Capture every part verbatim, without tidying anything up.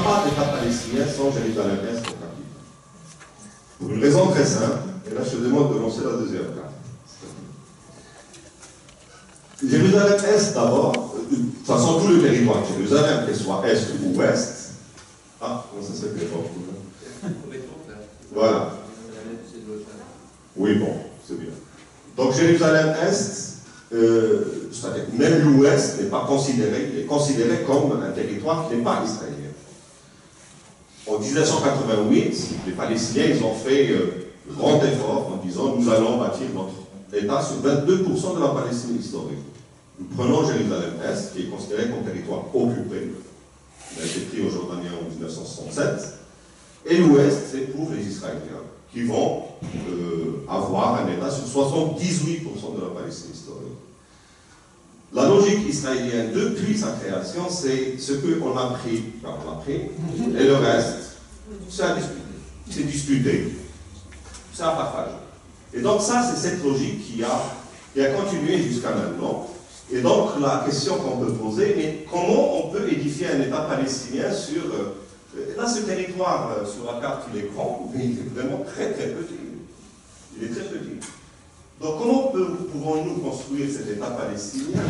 pas d'État palestinien sans Jérusalem-Est comme capitale. Pour une raison très simple, et là je te demande de lancer la deuxième carte. Jérusalem-Est d'abord, de toute façon tout le territoire de Jérusalem, qu'il soit Est ou Ouest, ah, comment ça s'appelle pas? Voilà. Oui, bon, c'est bien. Donc Jérusalem-Est, euh, c'est-à-dire même l'Ouest n'est pas considéré, il est considéré comme un territoire qui n'est pas israélien. En mille neuf cent quatre-vingt-huit, les Palestiniens ils ont fait euh, un grand effort en disant nous allons bâtir notre État sur vingt-deux pour cent de la Palestine historique. Nous prenons Jérusalem-Est, qui est considéré comme territoire occupé, il a été pris aux Jordaniens en mille neuf cent soixante-sept, et l'Ouest, c'est pour les Israéliens, qui vont euh, avoir un État sur soixante-dix-huit pour cent de la Palestine historique. La logique israélienne, depuis sa création, c'est ce qu'on a pris, ben on a pris, et le reste, c'est à discuter. C'est discuté. C'est à partager. Et donc ça, c'est cette logique qui a, qui a continué jusqu'à maintenant. Et donc la question qu'on peut poser, mais comment on peut édifier un État palestinien sur... Euh, là, ce territoire, euh, sur la carte, il est grand, mais il est vraiment très très petit. Il est très petit. Donc comment pouvons-nous construire cet État palestinien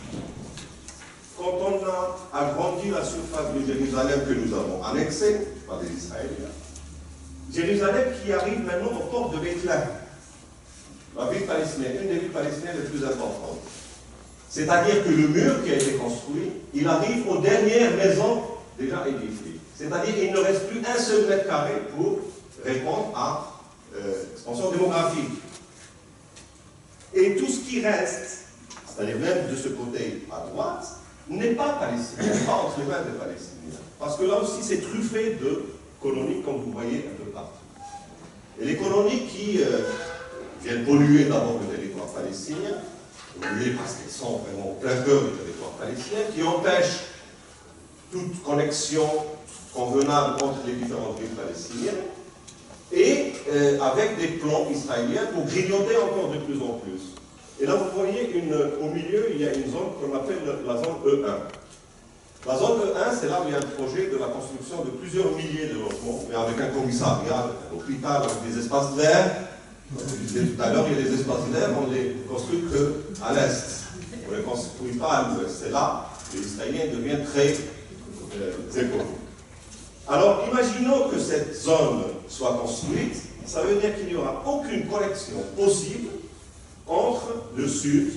quand on a agrandi la surface de Jérusalem que nous avons annexée par les Israéliens? Jérusalem qui arrive maintenant au port de Bethléem, la ville palestinienne, une des villes palestiniennes les plus importantes. C'est-à-dire que le mur qui a été construit, il arrive aux dernières maisons déjà édifiées. C'est-à-dire qu'il ne reste plus un seul mètre carré pour répondre à euh, l'expansion démographique. Et tout ce qui reste, c'est-à-dire même de ce côté à droite, n'est pas palestinien, pas entre les mains des Palestiniens. Parce que là aussi, c'est truffé de colonies, comme vous voyez un peu partout. Et les colonies qui euh, viennent polluer d'abord le territoire palestinien, polluer parce qu'elles sont vraiment au plein cœur du territoire palestinien, qui empêchent toute connexion convenable entre les différentes villes palestiniennes, et euh, avec des plans israéliens pour grignoter encore de plus en plus. Et là, vous voyez, une, au milieu, il y a une zone qu'on appelle la zone E un. La zone E un, c'est là où il y a un projet de la construction de plusieurs milliers de logements, mais avec un commissariat, avec un hôpital, avec des espaces verts. Je disais tout à l'heure, il y a des espaces verts, on ne les construit qu'à l'est. On ne les construit pas à l'ouest. C'est là que les Israéliens deviennent très euh, économiques. Alors, imaginons que cette zone soit construite, ça veut dire qu'il n'y aura aucune connexion possible entre le sud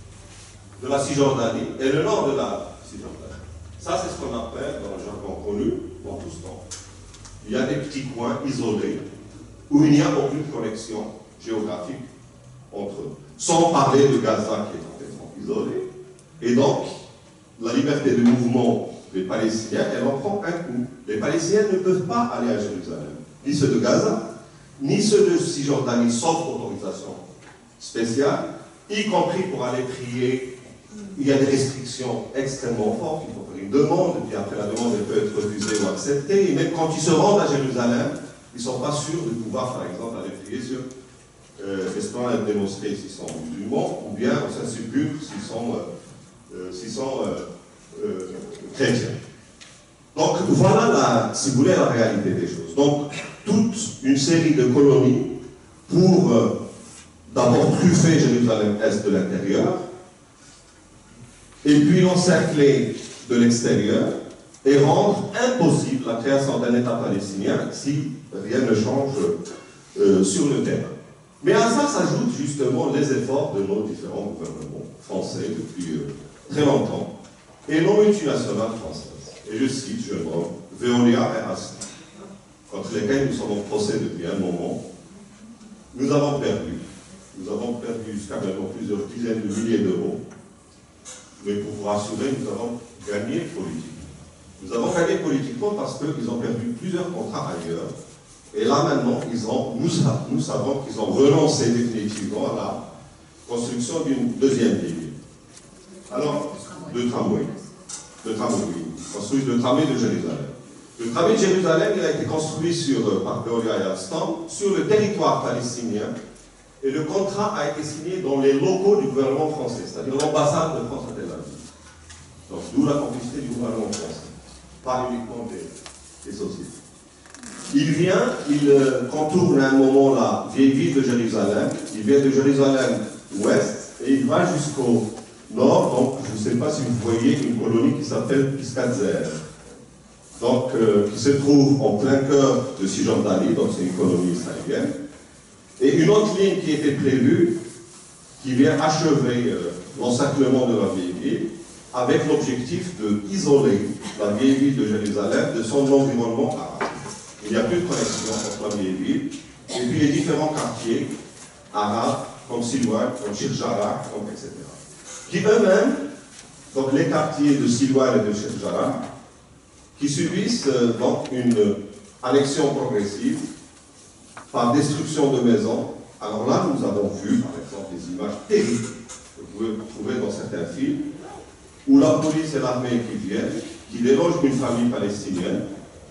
de la Cisjordanie et le nord de la Cisjordanie. Ça, c'est ce qu'on appelle, dans le jargon connu, dans tout ce temps. Il y a des petits coins isolés où il n'y a aucune connexion géographique entre eux. Sans parler de Gaza qui est complètement isolé. Et donc, la liberté de mouvement des Palestiniens, elle en prend un coup. Les Palestiniens ne peuvent pas aller à Jérusalem. Ni ceux de Gaza, ni ceux de Cisjordanie, sauf autorisation spéciale, y compris pour aller prier. Il y a des restrictions extrêmement fortes. Il faut faire une demande, et puis après la demande elle peut être refusée ou acceptée. Et même quand ils se rendent à Jérusalem, ils ne sont pas sûrs de pouvoir, par exemple, aller prier sur euh, l'esplanade des mosquées s'ils sont musulmans, ou bien au Saint-Sépulcre s'ils sont, euh, euh, s'ils sont euh, euh, chrétiens. Donc voilà, la, si vous voulez, la réalité des choses. Donc toute une série de colonies pour euh, d'abord truffer Jérusalem-Est de l'intérieur, et puis l'encercler de l'extérieur, et rendre impossible la création d'un État palestinien si rien ne change euh, sur le terrain. Mais à ça s'ajoutent justement les efforts de nos différents gouvernements français depuis euh, très longtemps, et nos multinationales françaises. Et je cite, je vois, Veolia et Alstom, contre lesquels nous sommes en procès depuis un moment. Nous avons perdu. Nous avons perdu jusqu'à maintenant plusieurs dizaines de milliers d'euros. Mais pour vous rassurer, nous avons gagné politiquement. Nous avons gagné politiquement parce qu'ils ont perdu plusieurs contrats ailleurs. Et là maintenant, ils ont, nous, nous savons qu'ils ont renoncé définitivement à la construction d'une deuxième ligne. Alors, de tramway. De tramway, oui. Construit le tramway de Jérusalem. Le tramway de Jérusalem, il a été construit sur, par Veolia et Alstom sur le territoire palestinien. Et le contrat a été signé dans les locaux du gouvernement français, c'est-à-dire l'ambassade de France à Tel Aviv. Donc, d'où la complicité du gouvernement français. Pas uniquement des, et sociétés. Il vient, il contourne à un moment la vieille ville de Jérusalem, il vient de Jérusalem-Ouest et il va jusqu'au nord, donc je ne sais pas si vous voyez une colonie qui s'appelle Piscatzer, donc euh, qui se trouve en plein cœur de Cisjordanie, donc c'est une colonie israélienne, et une autre ligne qui était prévue, qui vient achever euh, l'encerclement de la vieille ville, avec l'objectif d'isoler la vieille ville de Jérusalem de son environnement arabe. Il n'y a plus de connexion entre la vieille ville et puis les différents quartiers arabes, comme Silouan, comme Shirjara, comme et cetera. Qui eux-mêmes, donc les quartiers de Silouan et de Shirjara, qui subissent euh, donc une annexion progressive par destruction de maisons. Alors là, nous avons vu, par exemple, des images terribles que vous pouvez trouver dans certains films, où la police et l'armée qui viennent, qui délogent une famille palestinienne.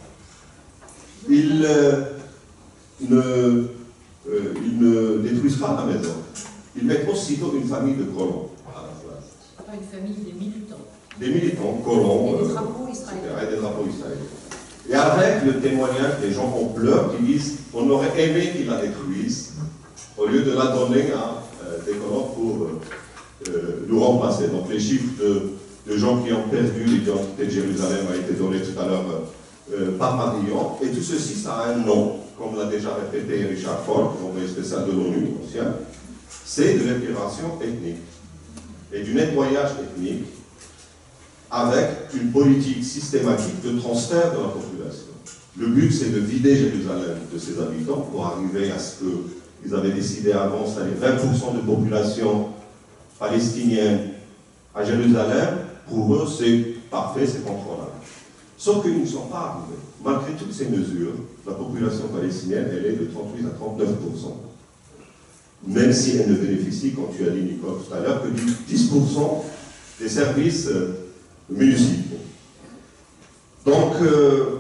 Ils, euh, ne, euh, ils ne détruisent pas la maison. Ils mettent aussitôt une famille de colons à la place. Pas une famille, des militants. Des militants, colons, et des euh, drapeaux israéliens. et des drapeaux israéliens. Et avec le témoignage des gens en pleurs qui disent on aurait aimé qu'ils la détruisent, au lieu de la donner à euh, des colons pour euh, euh, nous remplacer. Donc les chiffres de, de gens qui ont perdu l'identité de Jérusalem a été donné tout à l'heure euh, par Marion. Et tout ceci, ça a un nom, comme l'a déjà répété Richard Ford, envoyé spécial de l'ONU, ancien. C'est de l'épuration ethnique et du nettoyage ethnique avec une politique systématique de transfert de la population. Le but, c'est de vider Jérusalem de ses habitants pour arriver à ce qu'ils avaient décidé avant, c'est-à-dire vingt pour cent de population palestinienne à Jérusalem. Pour eux, c'est parfait, c'est contrôlable. Sauf qu'ils ne sont pas arrivés. Malgré toutes ces mesures, la population palestinienne, elle est de trente-huit à trente-neuf pour cent. Même si elle ne bénéficie, comme tu as dit, Nicole, tout à l'heure, que du dix pour cent des services euh, municipaux. Donc, euh,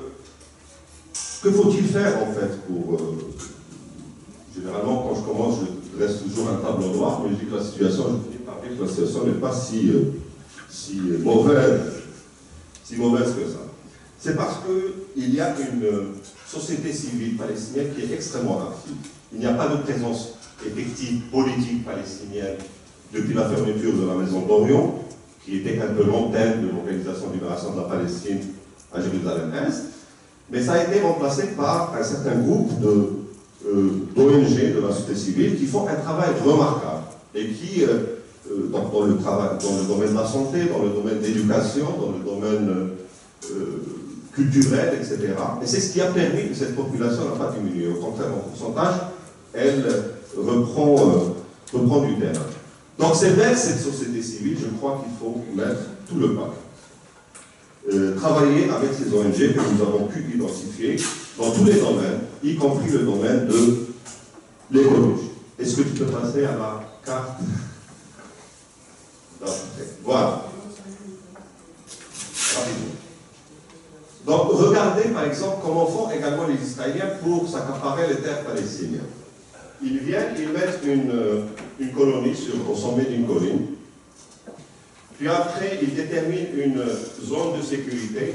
que faut-il faire, en fait, pour... Euh, généralement, quand je commence, je reste toujours un tableau noir, mais je dis que la situation, je finis par dire que la situation n'est pas si, euh, si mauvaise, si mauvaise que ça. C'est parce qu'il y a une société civile palestinienne qui est extrêmement active. Il n'y a pas de présence effective politique palestinienne depuis la fermeture de la maison d'Orion, qui était un peu lointaine de l'Organisation de libération de la Palestine à Jérusalem-Est, mais ça a été remplacé par un certain groupe de euh, d'O N G de la société civile qui font un travail remarquable et qui, euh, euh, dans, dans, le travail, dans le domaine de la santé, dans le domaine de l'éducation, dans le domaine euh, culturel, et cetera. Et c'est ce qui a permis que cette population n'a pas diminué. Au contraire, en pourcentage, elle reprend, euh, reprend du terrain. Donc c'est vers cette société civile, je crois qu'il faut mettre tout le paquet. Euh, travailler avec ces O N G que nous avons pu identifier dans tous les domaines, y compris le domaine de l'écologie. Est-ce que tu peux passer à la carte? Voilà. Rapidement. Donc regardez par exemple comment font également les Israéliens pour s'accaparer les terres palestiniennes. Ils viennent, ils mettent une, une colonie sur, au sommet d'une colline. Puis après, ils déterminent une zone de sécurité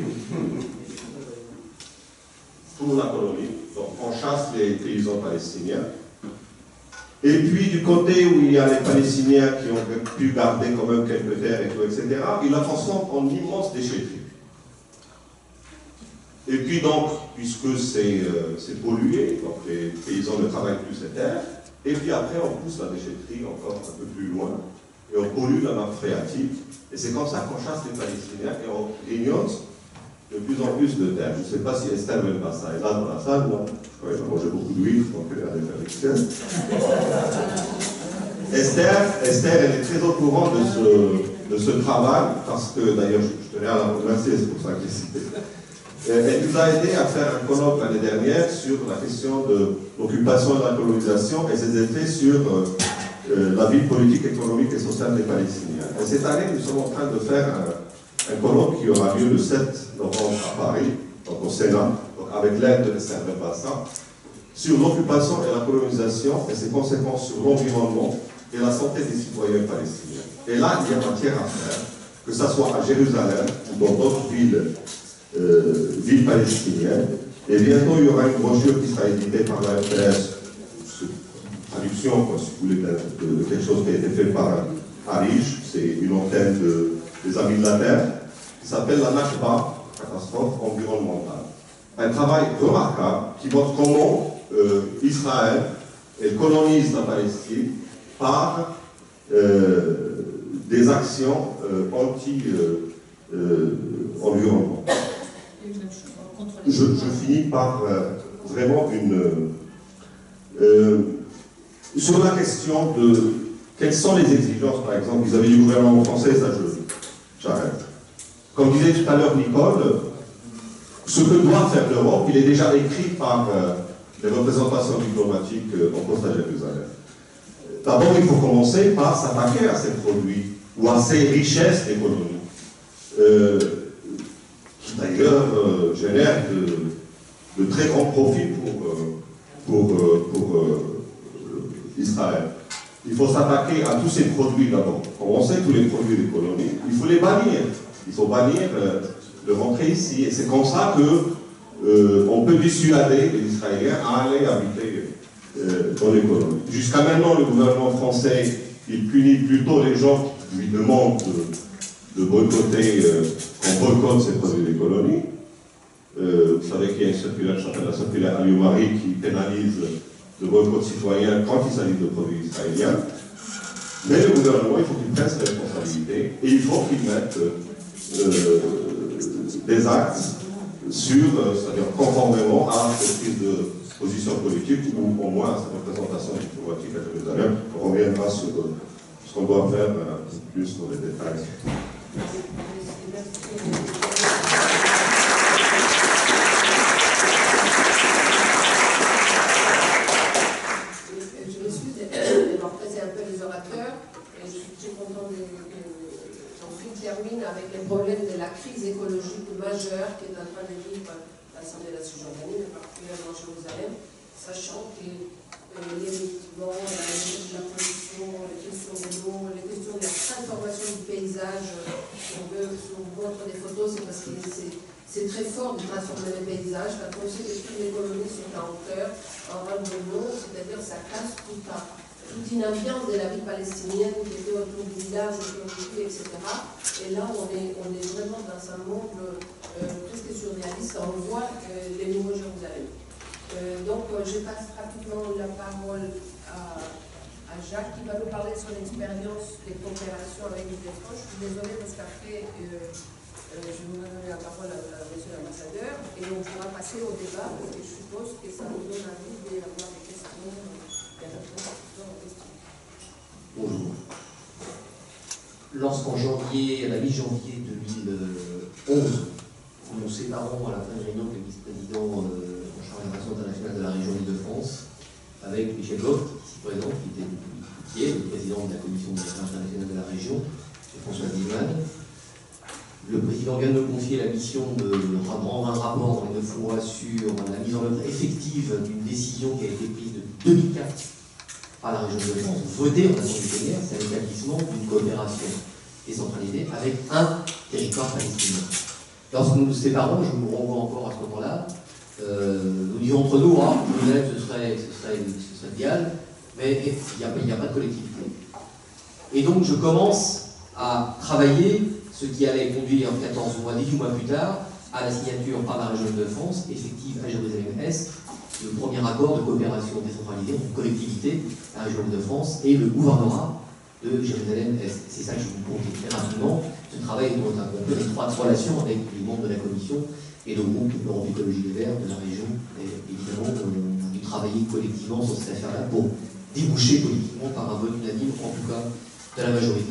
pour la colonie. Donc on chasse les paysans palestiniens. Et puis du côté où il y a les Palestiniens qui ont pu garder quand même quelques terres et tout, et cetera, ils la transforment en immense déchetterie. Et puis donc, puisque c'est euh, pollué, donc les paysans ne travaillent plus ces terres, et puis après on pousse la déchetterie encore un peu plus loin, et on pollue la nappe phréatique, et c'est comme ça qu'on chasse les Palestiniens, et on grignote de plus en plus de terres. Je ne sais pas si Esther n'aime pas ça, et là dans la salle, non, je crois qu'elle a mangé beaucoup d'huile, donc elle a fait l'excès. Esther, Esther, elle est très au courant de ce, de ce travail, parce que d'ailleurs, je, je tenais à la remercier, c'est pour ça qu'elle est citée. Elle nous a aidé à faire un colloque l'année dernière sur la question de l'occupation et de la colonisation et ses effets sur euh, euh, la vie politique, économique et sociale des Palestiniens. Et cette année, nous sommes en train de faire un, un colloque qui aura lieu le sept novembre à Paris, donc au Sénat, donc avec l'aide de Esther Benbassa, sur l'occupation et la colonisation et ses conséquences sur l'environnement et la santé des citoyens palestiniens. Et là, il y a matière à faire, que ce soit à Jérusalem ou dans d'autres villes euh, ville palestinienne. Et bientôt, il y aura une brochure qui sera éditée par la R T S, traduction, quoi, si vous voulez, de, de, de quelque chose qui a été fait par Arish, c'est une antenne de, des Amis de la Terre, qui s'appelle la Nakba, catastrophe environnementale. Un travail remarquable qui montre comment euh, Israël elle colonise la Palestine par euh, des actions euh, anti-environnement. Euh, euh, je, je finis par euh, vraiment une... Euh, sur la question de quelles sont les exigences, par exemple, vis-à-vis du gouvernement français, ça j'arrête. Comme disait tout à l'heure Nicole, ce que doit faire l'Europe, il est déjà écrit par euh, les représentations diplomatiques euh, en poste à Jérusalem. D'abord, il faut commencer par s'attaquer à ces produits ou à ces richesses des colonies, euh, qui d'ailleurs euh, génèrent de, de très grands profits pour, euh, pour, euh, pour euh, Israël. Il faut s'attaquer à tous ces produits d'abord. Comme on sait, tous les produits des colonies, il faut les bannir. Il faut bannir euh, de rentrer ici. Et c'est comme ça que euh, on peut dissuader les Israéliens à aller habiter euh, dans les colonies. Jusqu'à maintenant, le gouvernement français, il punit plutôt les gens qui lui demandent de, de boycotter, euh, qu'on boycotte ces produits des colonies. Euh, vous savez qu'il y a une circulaire qui s'appelle la circulaire Alioumari qui pénalise le boycott citoyen quand il s'agit de produits israéliens. Mais le gouvernement, il faut qu'il prenne ses responsabilités et il faut qu'il mette euh, des actes sur, euh, c'est-à-dire conformément à cette prise de position politique ou au moins à cette représentation diplomatique à Jérusalem. On reviendra sur euh, ce qu'on doit faire un peu plus dans les détails. Termine avec les problèmes de la crise écologique majeure qui est en train de vivre l'Assemblée de la Cisjordanie, mais particulièrement Jérusalem, sachant que euh, les équipements, la, la pollution, les questions de l'eau, les questions de la transformation du paysage, si on veut, si on montre des photos, c'est parce que c'est très fort de transformer les paysages, quand on sait que toutes les colonies sont à hauteur, en rang de l'eau, c'est-à-dire ça casse tout à toute une ambiance de la vie palestinienne qui était autour du village, autour du puits, et cetera. Et là, on est, on est vraiment dans un monde euh, presque surréaliste. On voit euh, les nouveaux Jérusalem. Euh, donc, euh, je passe rapidement la parole à, à Jacques qui va nous parler de son expérience de coopération avec les France. Je suis désolée parce qu'après, euh, euh, je vais vous donner la parole à, à monsieur l'ambassadeur et on pourra passer au débat parce que je suppose que ça nous donne envie d'avoir des questions. Bonjour. Lorsqu'en janvier, à la mi-janvier deux mille onze, nous nous séparons à la fin de réunion du vice-président euh, en charge des relations internationales de la région Île-de-France, avec Michel Gauck, ici présent, qui était qui est le président de la commission des affaires internationales de la région, et François Wiesmann. Le président vient de me confier la mission de rendre un rapport dans les neuf mois sur la mise en œuvre effective d'une décision qui a été prise depuis deux mille quatre par la région de France, votée en Assemblée plénière, c'est l'établissement d'une coopération décentralisée avec un territoire palestinien. Lorsque nous nous séparons, je vous renvoie encore à ce moment-là, euh, nous disons entre nous, hein, Jérusalem ce serait, ce serait, ce serait idéal, mais il n'y a, il n'y a pas de collectivité. Et donc je commence à travailler, ce qui allait conduire quatorze mois, dix-huit mois plus tard, à la signature par la région de France, effective à Jérusalem-Est, le premier accord de coopération décentralisée entre collectivité, la région de France et le gouvernorat de Jérusalem-Est. C'est ça que je vous compte très rapidement. Ce travail est dans une étroite relation avec les membres de la Commission et le groupe Europe Écologie Les Verts de la région. Et évidemment, on a dû travailler collectivement sur cette affaire-là pour déboucher politiquement par un vote unanime, en tout cas, de la majorité.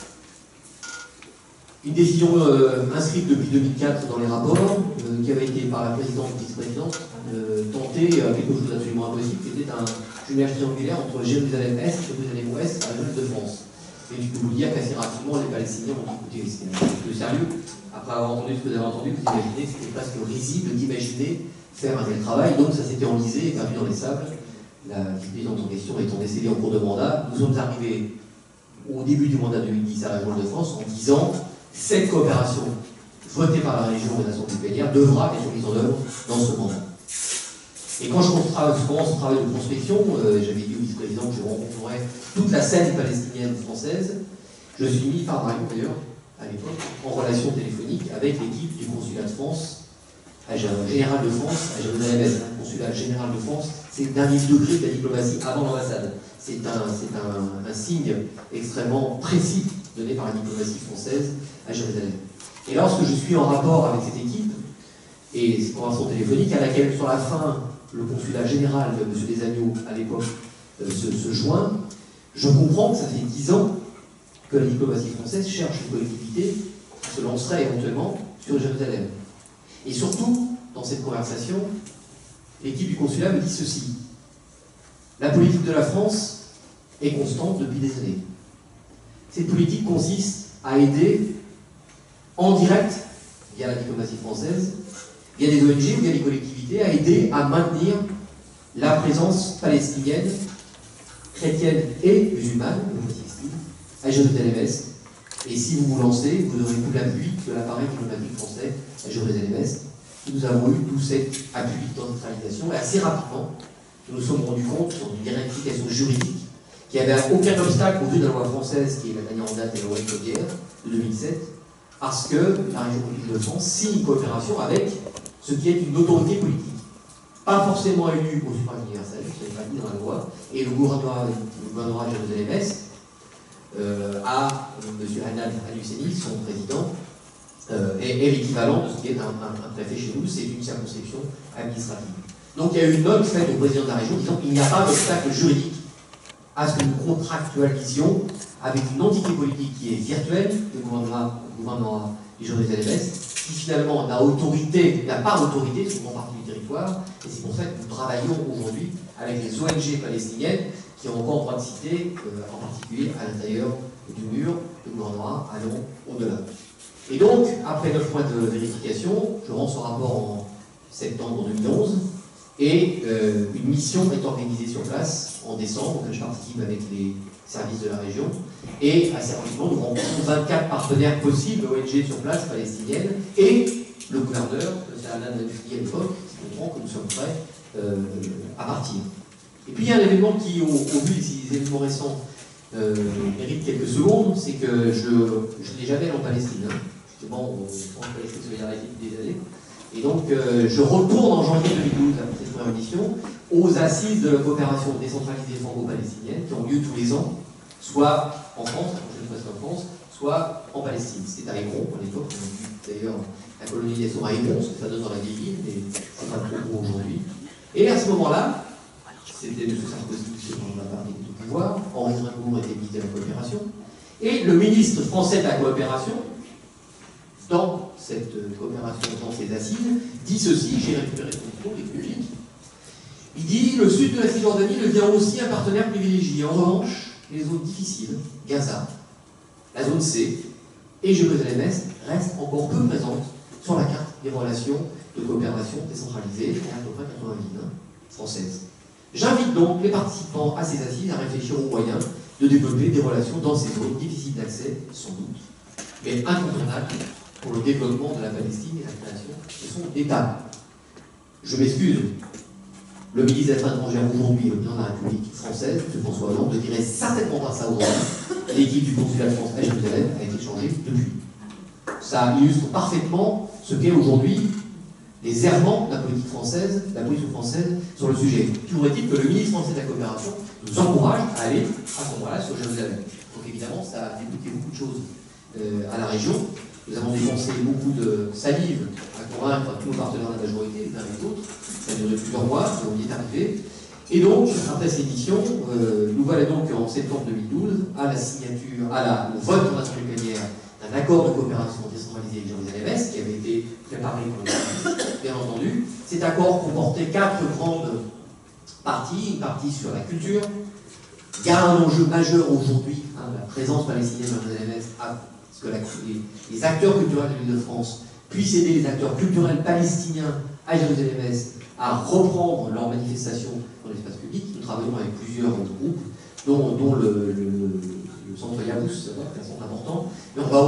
Une décision euh, inscrite depuis deux mille quatre dans les rapports, euh, qui avait été par la présidente et vice-présidente euh, tentée euh, quelque chose d'absolument impossible, qui était un jumelage triangulaire entre Jérusalem-Est et Jérusalem-Ouest à la de France. Et je peux vous dire qu'assez rapidement, les Palestiniens ont écouté, c'était un petit peu sérieux. Après avoir entendu ce que vous avez entendu, vous imaginez que c'était presque risible d'imaginer faire un tel travail, donc ça s'était enlisé et perdu dans les sables. La vice-présidente en question étant décédée en cours de mandat, nous sommes arrivés au début du mandat deux mille dix à la région de France en disant cette coopération votée par la région et l'Assemblée plénière, devra être mise en œuvre dans ce mandat. Et quand je commence ce travail de prospection, euh, j'avais dit au vice-président que je rencontrerais toute la scène palestinienne française, je suis mis par Mario d'ailleurs, à l'époque, en relation téléphonique avec l'équipe du consulat de France, à général de France, à Jérusalem-Est. Le consulat général de France, c'est le dernier degré de la diplomatie avant l'ambassade. C'est un, c'est un, un signe extrêmement précis donné par la diplomatie française à Jérusalem. Et lorsque je suis en rapport avec cette équipe, et cette conversation téléphonique à laquelle, sur la fin, le consulat général de M. Desagneaux, à l'époque, euh, se, se joint, je comprends que ça fait dix ans que la diplomatie française cherche une collectivité qui se lancerait éventuellement sur Jérusalem. Et surtout, dans cette conversation, l'équipe du consulat me dit ceci. La politique de la France est constante depuis des années. Cette politique consiste à aider en direct, via la diplomatie française, via des O N G ou via des collectivités, à aider à maintenir la présence palestinienne, chrétienne et musulmane, à Jérusalem-Est. Et si vous vous lancez, vous aurez tout l'appui de l'appareil diplomatique français à Jérusalem-Est. Nous avons eu tout cet appui de centralisation et assez rapidement, nous nous sommes rendus compte, dans une vérification juridique, qu'il n'y avait aucun obstacle au vu de la loi française, qui est la dernière en date et la loi Codière de deux mille sept, parce que la région politique de France signe une coopération avec ce qui est une autorité politique. Pas forcément élue au suffrage universel, ce n'est pas dit dans la loi, et le gouvernement, le gouvernement de Jérusalem-Est euh, a euh, M. Hanan Al-Husseini, son président, euh, est, est l'équivalent de ce qui est un, un, un préfet chez nous, c'est une circonscription administrative. Donc il y a eu une note faite au président de la région disant qu'il n'y a pas d'obstacle juridique à ce que nous contractualisions avec une entité politique qui est virtuelle, le gouvernement, le gouvernement du Jérusalem-Est, qui finalement n'a autorité, n'a pas d'autorité sur une grande partie du territoire, et c'est pour ça que nous travaillons aujourd'hui avec les O N G palestiniennes qui ont encore droit de citer, euh, en particulier à l'intérieur du mur, le gouvernement allant au-delà. Et donc, après neuf mois de vérification, je rends ce rapport en septembre deux mille onze, et euh, une mission est organisée sur place en décembre, auquel je participe avec les services de la région, et assez rapidement, nous rencontrons vingt-quatre partenaires possibles, O N G sur place, palestiniennes, et le gouverneur, M. Hanan Al-Husseini à l'époque, qui comprend que nous sommes prêts euh, à partir. Et puis il y a un événement qui, au, au vu des événements récents, euh, mérite quelques secondes, c'est que je, je n'ai jamais allé en Palestine. Hein. Justement, on pense à Palestine Solidarité depuis des années. Et donc, euh, je retourne en janvier deux mille douze, après cette première mission, aux assises de la coopération décentralisée franco-palestinienne, qui ont lieu tous les ans, soit en France, la prochaine fois c'est en France, soit en Palestine. C'était à Hébron, à l'époque, on a vu d'ailleurs la colonisation à Hébron, ce que ça donne dans la vieille ville, mais c'est pas trop gros aujourd'hui. Et à ce moment-là, c'était M. Sarkozy qui en a parlé du pouvoir, Henri Trincourt était ministre de la coopération, et le ministre français de la coopération, dans cette coopération, dans ces assises, dit ceci, j'ai récupéré son discours, il est public. Il dit, le sud de la Cisjordanie devient aussi un partenaire privilégié. En revanche, les zones difficiles, Gaza, la zone C et Jérusalem-Est restent encore peu présentes sur la carte des relations de coopération décentralisée, il y a à peu près quatre-vingts villes hein, françaises. J'invite donc les participants à ces assises à réfléchir aux moyens de développer des relations dans ces zones difficiles d'accès, sans doute, mais incontournables pour le développement de la Palestine et la création de son État. Je m'excuse, le ministre des Affaires étrangères aujourd'hui, le président de la République française, M. François Hollande, ne dirait certainement pas ça aujourd'hui. L'équipe du consulat de France à Jérusalem a été changée depuis. Ça illustre parfaitement ce qu'est aujourd'hui les errements de la politique française, de la politique française sur le sujet. Toujours est-il que le ministre français de la coopération nous encourage à aller à ce moment-là sur Jérusalem. Donc évidemment, ça a débloqué beaucoup de choses euh, à la région. Nous avons dépensé beaucoup de salive à convaincre tous nos partenaires de la majorité, les uns et les autres. Ça a duré plusieurs mois, on y est arrivé. Et donc, après cette édition, euh, nous voilà donc en septembre deux mille douze à la signature, à la, au vote en assemblée plénière d'un accord de coopération décentralisée avec Jérusalem-Est qui avait été préparé par le bien entendu. Cet accord comportait quatre grandes parties. Une partie sur la culture. Il y a un enjeu majeur aujourd'hui, hein, la présence palestinienne dans Jérusalem-Est, parce que la, les, les acteurs culturels de l'île de France puissent aider les acteurs culturels palestiniens à Jérusalem-Est à reprendre leurs manifestations dans l'espace public. Nous travaillons avec plusieurs groupes, dont, dont le, le, le centre Yabous, qui est un centre important, mais on va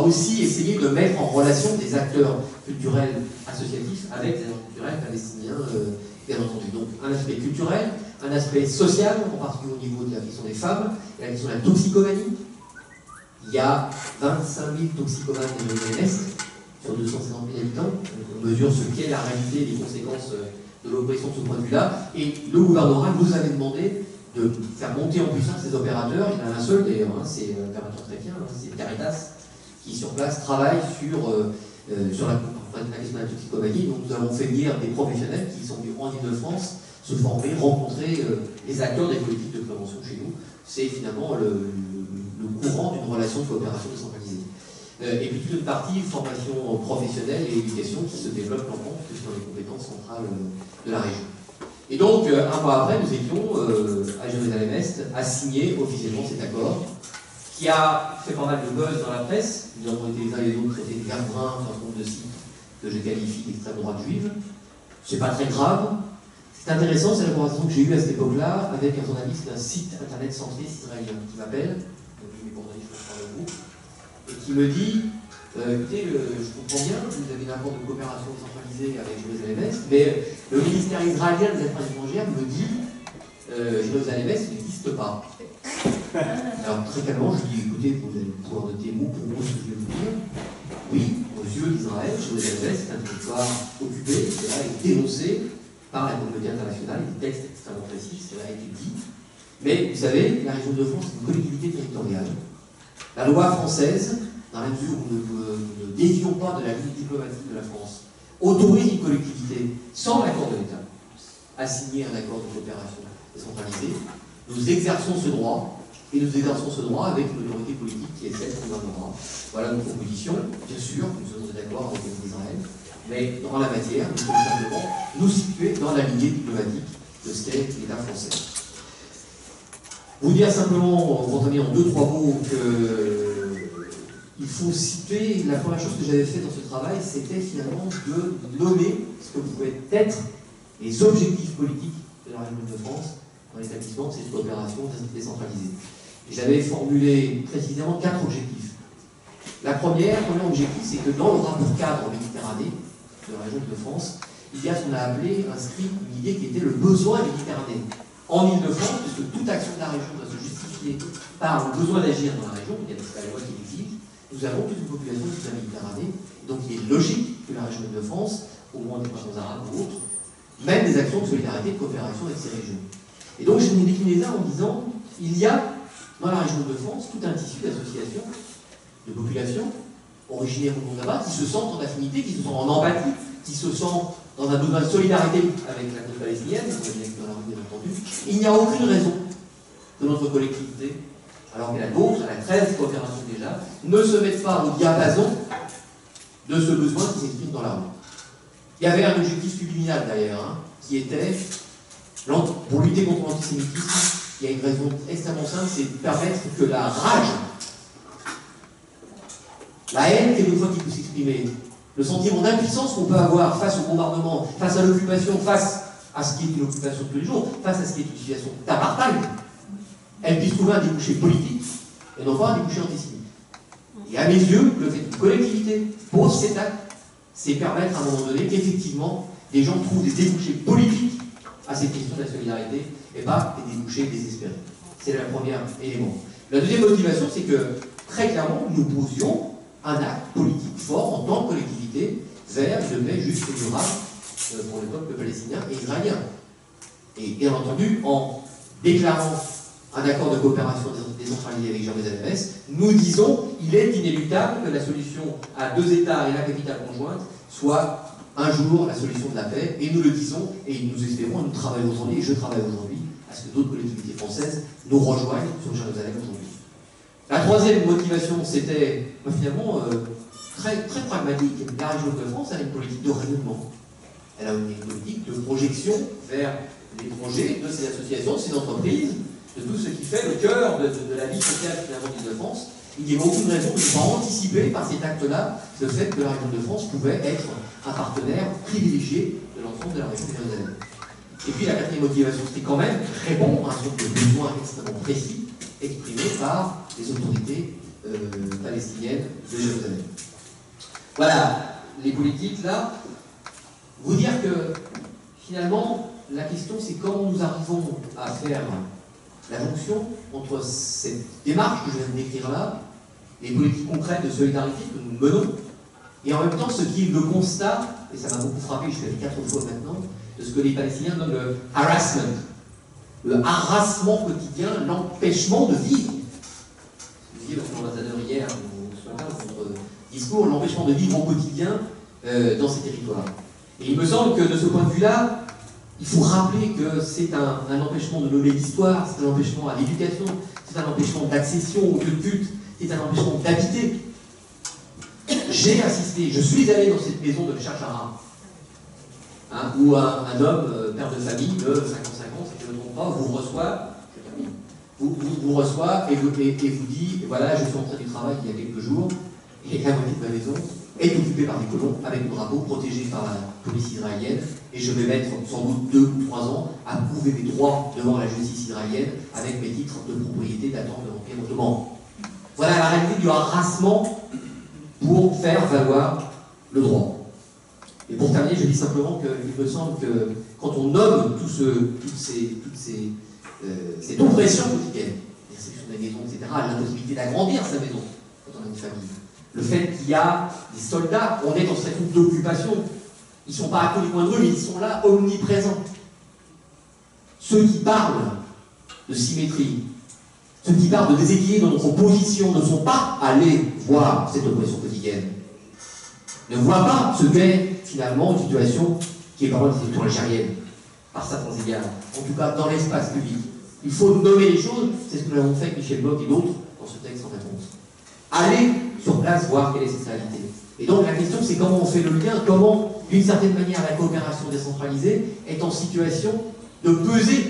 aussi essayer de mettre en relation des acteurs culturels associatifs avec des acteurs culturels palestiniens, euh, bien entendu. Donc un aspect culturel, un aspect social, en particulier au niveau de la question des femmes, et la question de la toxicomanie. Il y a vingt-cinq mille toxicomanes de l'Est sur deux cent cinquante mille habitants. On mesure ce qu'est la réalité et les conséquences de l'oppression de ce point de vue-là. Et le gouvernement nous avait demandé de faire monter en puissance ces opérateurs. Il y en a un seul d'ailleurs, hein, c'est l'opérateur chrétien, hein, c'est Caritas, qui sur place travaille sur, euh, euh, sur la, la question de la toxicomanie. Donc nous avons fait venir des professionnels qui sont venus en Ile-de-France se former, rencontrer euh, les acteurs des politiques de prévention chez nous. C'est finalement le, le, le courant d'une relation de coopération décentralisée. Euh, et puis toute une partie formation professionnelle et éducation qui se développe en compte que sur les compétences centrales de la région. Et donc, euh, un mois après, nous étions euh, à Jérusalem-Est à signer officiellement cet accord qui a fait pas mal de buzz dans la presse. Nous avons été les uns et les autres traités de garbrins, un certain nombre de sites que je qualifie d'extrême droite juive. C'est pas très grave. C'est intéressant, c'est la conversation que j'ai eue à cette époque-là avec un journaliste d'un site internet centriste israélien qui m'appelle, donc je lui ai par le groupe, et qui me dit euh, écoutez, euh, je comprends bien, vous avez un accord de coopération décentralisée avec Jérusalem-Est, mais le ministère israélien des Affaires étrangères me dit euh, Jérusalem-Est n'existe pas. Alors très calmement, je lui dis écoutez, vous allez pouvoir noter mot pour mot ce que je vais vous dire. Oui, aux yeux d'Israël, Jérusalem-Est c'est un territoire occupé, cela est dénoncé par la communauté internationale, des textes extrêmement précis, cela a été dit. Mais vous savez, la région de France est une collectivité territoriale. La loi française, dans la mesure où nous ne, ne dévions pas de la ligne diplomatique de la France, autorise une collectivité, sans l'accord de l'État, à signer un accord de coopération décentralisée. Nous exerçons ce droit, et nous exerçons ce droit avec une autorité politique qui est celle du gouvernement. Voilà nos propositions. Bien sûr, nous sommes d'accord avec Israël, mais dans la matière, nous devons simplement nous situer dans la lignée diplomatique de ce qu'est l'État français. Vous dire simplement, pour terminer en deux, trois mots, qu'il faut citer, la première chose que j'avais fait dans ce travail, c'était finalement de nommer ce que pouvaient être les objectifs politiques de la République de France dans l'établissement de cette coopération décentralisée. J'avais formulé précisément quatre objectifs. La première, le premier objectif, c'est que dans le rapport cadre Méditerranée de la région de France, il y a ce qu'on a appelé inscrit une idée qui était le besoin méditerranéen. En Ile-de-France, puisque toute action de la région doit se justifier par le besoin d'agir dans la région, il y a des lois qui l'exigent, nous avons toute une population de la Méditerranée, donc il est logique que la région de France, au moins des nations arabes ou autres, mène des actions de solidarité et de coopération avec ces régions. Et donc j'ai décliné ça en disant, il y a dans la région de France tout un tissu d'associations, de populations, originaires ou non là-bas, qui se sentent en affinité, qui se sentent en empathie, qui se sentent dans un besoin de solidarité avec la cause palestinienne, dans la rue bien entendu. Il n'y a aucune raison que notre collectivité, alors qu'elle a d'autres, elle a treize coopérations déjà, ne se mette pas au diapason de ce besoin qui s'exprime dans la rue. Il y avait un objectif subliminal d'ailleurs, hein, qui était, pour lutter contre l'antisémitisme, il y a une raison extrêmement simple, c'est de permettre que la rage, la haine, quelquefois qui peut s'exprimer, le sentiment d'impuissance qu'on peut avoir face au bombardement, face à l'occupation, face à ce qui est une occupation de tous les jours, face à ce qui est une situation d'apartheid, elle puisse trouver un débouché politique et non pas un débouché antisémite. Et à mes yeux, le fait qu'une collectivité pose cet acte, c'est permettre à un moment donné qu'effectivement des gens trouvent des débouchés politiques à cette question de la solidarité et pas des débouchés désespérés. C'est le premier élément. La deuxième motivation, c'est que très clairement, nous posions un acte politique fort en tant que collectivité vers une paix juste et durable pour le peuple palestinien et israélien. Et bien entendu, en déclarant un accord de coopération décentralisé avec Jérusalem-Est, nous disons qu'il est inéluctable que la solution à deux États et la capitale conjointe soit un jour la solution de la paix, et nous le disons, et nous espérons, et nous travaillons aujourd'hui, et je travaille aujourd'hui, à ce que d'autres collectivités françaises nous rejoignent sur Jérusalem aujourd'hui. La troisième motivation, c'était finalement euh, très, très pragmatique. La région de France a une politique de rayonnement. Elle a une politique de projection vers les projets de ces associations, de ces entreprises, de tout ce qui fait le cœur de, de, de la vie sociale finalement d'Île-de-France. Il n'y a aucune raison de ne pas anticiper par cet acte-là le fait que la région de France pouvait être un partenaire privilégié de l'ensemble de la région de Jérusalem. Et puis la quatrième motivation, c'était quand même répondre à un certain nombre de besoins extrêmement précis exprimés par les autorités euh, palestinienne de Jérusalem. Voilà, les politiques là. Vous dire que finalement, la question c'est comment nous arrivons à faire la jonction entre cette démarche que je viens de décrire là, les politiques concrètes de solidarité que nous menons, et en même temps ce qui est le constat, et ça m'a beaucoup frappé, je l'ai fait quatre fois maintenant, de ce que les Palestiniens nomment le harassment, le harassement quotidien, l'empêchement de vivre. Vous disiez, votre ambassadeur hier, au soir, votre discours, l'empêchement de vivre au quotidien euh, dans ces territoires. Et il me semble que de ce point de vue-là, il faut rappeler que c'est un, un empêchement de nommer l'histoire, c'est un empêchement à l'éducation, c'est un empêchement d'accession au lieu de culte, c'est un empêchement d'habiter. J'ai assisté, je suis allé dans cette maison de Chachara, hein, où un, un homme, euh, père de famille, de cinquante-cinq ans, si je ne me trompe pas, vous reçoit, vous, vous, vous reçoit et vous, et, et vous dit, voilà, je suis rentré du travail il y a quelques jours, et la moitié de ma maison est occupée par des colons, avec le drapeau, protégé par la police israélienne, et je vais mettre sans doute deux ou trois ans à prouver mes droits devant la justice israélienne avec mes titres de propriété datant de l'Empire ottoman. Voilà la réalité du harassement pour faire valoir le droit. Et pour terminer, je dis simplement qu'il me semble que quand on nomme tout ce, toutes ces, toutes ces, euh, cette oppression quotidienne, l'exception des maisons, et cetera, l'impossibilité d'agrandir sa maison quand on a une famille, le fait qu'il y a des soldats, on est dans cette route d'occupation, ils ne sont pas à tous les coins de rue, mais ils sont là omniprésents. Ceux qui parlent de symétrie, ceux qui parlent de déséquilibre dans notre position ne sont pas allés voir cette oppression quotidienne. Ne voient pas ce qu'est finalement une situation qui est parfois une situation algérienne, par certains égards, en tout cas dans l'espace public. Il faut nommer les choses, c'est ce que nous avons fait avec Michel Bloch et d'autres dans ce texte en réponse. Allez sur place voir quelle est cette réalité. Et donc la question c'est comment on fait le lien, comment d'une certaine manière la coopération décentralisée est en situation de peser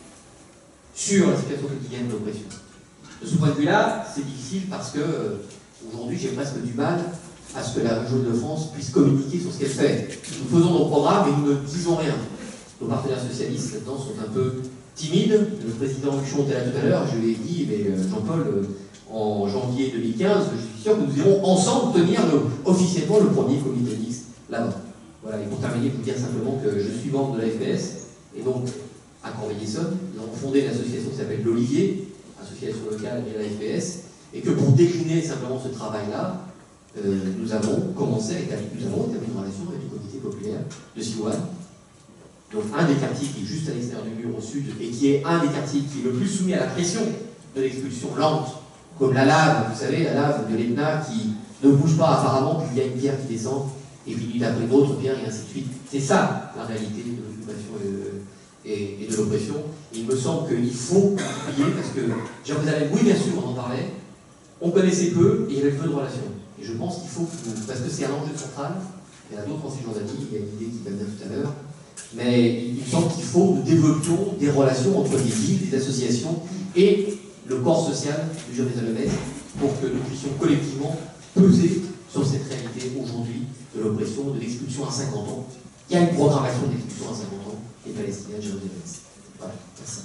sur la situation quotidienne d'oppression. De ce point de vue-là, c'est difficile parce que euh, aujourd'hui j'ai presque du mal à ce que la région de France puisse communiquer sur ce qu'elle fait. Nous faisons nos programmes et nous ne disons rien. Nos partenaires socialistes là-dedans sont un peu timides. Le président Huchon était là tout à l'heure, je lui ai dit, mais euh, Jean-Paul, euh, en janvier deux mille quinze, je suis sûr que nous irons ensemble tenir le, officiellement le premier comité mixte là-bas. Voilà, et pour terminer, vous dire simplement que je suis membre de la F P S, et donc à Corbeil-Essonnes, nous avons fondé une association qui s'appelle l'Olivier, association locale et la F P S, et que pour décliner simplement ce travail-là, euh, nous avons commencé avec la, nous avons établi une relation avec le comité populaire de Siouane, donc un des quartiers qui est juste à l'extérieur du mur au sud, et qui est un des quartiers qui est le plus soumis à la pression de l'expulsion lente, comme la lave, vous savez, la lave de l'Etna qui ne bouge pas apparemment, puis il y a une pierre qui descend, et puis une après d'autres pierres, et ainsi de suite. C'est ça la réalité de l'occupation et de, et, et de l'oppression. Et il me semble qu'il faut oublier, parce que Jérusalem, oui bien sûr, on en parlait, on connaissait peu, et il y avait peu de relations. Et je pense qu'il faut, que, parce que c'est un enjeu central, il y en a d'autres en Cisjordanie, il y a une idée qui va venir tout à l'heure, mais il me semble qu'il faut que nous développions des relations entre des villes, des associations, et le corps social du Jérusalem-Est pour que nous puissions collectivement peser sur cette réalité aujourd'hui de l'oppression, de l'expulsion à cinquante ans. Il y a une programmation d'expulsion à cinquante ans des Palestiniens de Jérusalem-Est. Voilà, merci.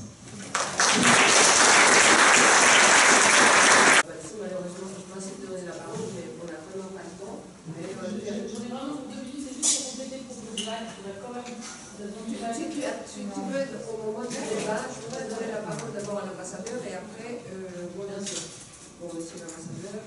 Malheureusement, je ne peux pas essayer de donner la parole, mais on n'a vraiment pas le temps. Mais, euh, J'en ai vraiment pour deux minutes, c'est juste pour compléter pour vous dire, je voudrais quand même. Si tu, as, tu, tu veux, au moment du débat, je voudrais donner la parole d'abord à l'ambassadeur et après, euh, bon, bien sûr. Bon, monsieur l'ambassadeur,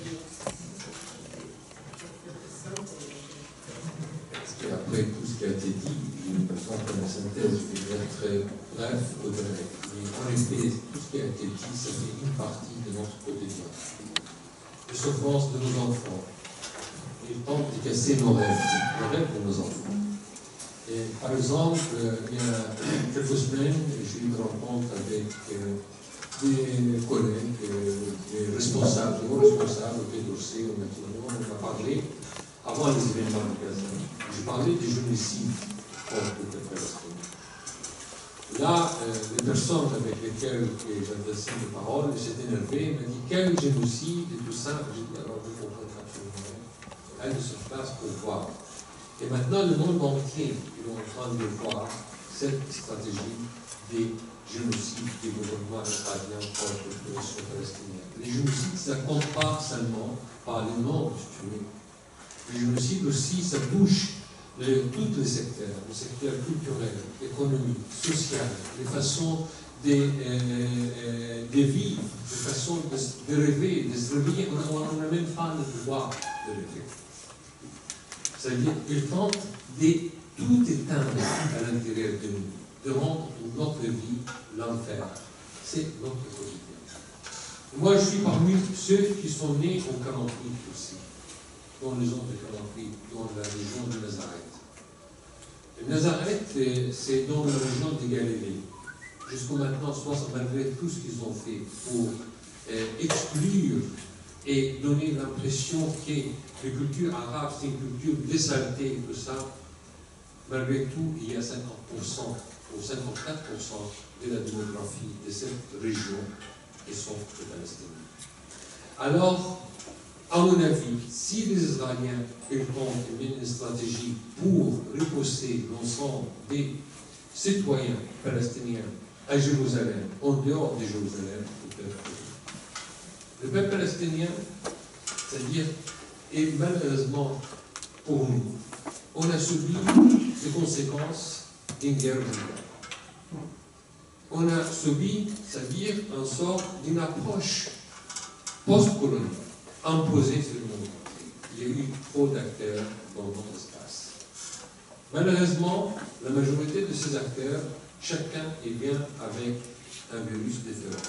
Parce qu'après tout ce qui a été dit, il me semble que la synthèse est très bref au delà. Mais en effet, tout ce qui a été dit, ça fait une partie de notre quotidien. Les souffrances de nos enfants. Ils tentent de casser nos rêves, les rêves de nos enfants. Et par exemple, il y a quelques semaines, j'ai eu une rencontre avec euh, des collègues, euh, des responsables, des hauts responsables, des dossiers, on a parlé, avant les événements de Gaza, j'ai parlé du génocide contre les Palestiniens. Là, euh, les personnes avec lesquelles j'ai adressé des paroles s'étaient énervées, m'ont dit quel génocide et tout ça. J'ai dit alors vous comprenez absolument rien. Elles se place pour voir. Et maintenant, le monde entier est en train de voir cette stratégie des génocide du gouvernement israélien contre la population palestinienne. Les génocides, ça ne compte pas seulement par les nombres tués. Le génocide aussi, ça touche les, tous les secteurs, le secteur culturel, économique, social, les façons de, euh, euh, de vivre, les façons de, de rêver, de se réveiller. On n'a même pas le droit de rêver. C'est-à-dire qu'il tente de tout éteindre à l'intérieur de nous, de rendre notre vie l'enfer. C'est notre quotidien. Moi, je suis parmi ceux qui sont nés au quarante-huit aussi, dans les zones de quarante-huit, dans la région de Nazareth. Et Nazareth, c'est dans la région de Galilée. Jusqu'à maintenant, malgré tout ce qu'ils ont fait pour euh, exclure et donner l'impression que la culture arabe, c'est une culture de saleté, tout ça, malgré tout, il y a cinquante pour cent ou cinquante-quatre pour cent de la démographie de cette région qui sont les Palestiniens. Alors, à mon avis, si les Israéliens comptent une stratégie pour repousser l'ensemble des citoyens palestiniens à Jérusalem, en dehors de Jérusalem, le peuple palestinien, c'est-à-dire, et malheureusement pour nous, on a subi les conséquences d'une guerre mondiale. On a subi, c'est-à-dire, un sort d'une approche post-coloniale imposée sur le monde entier. Il y a eu trop d'acteurs dans notre espace. Malheureusement, la majorité de ces acteurs, chacun est bien avec un virus différent.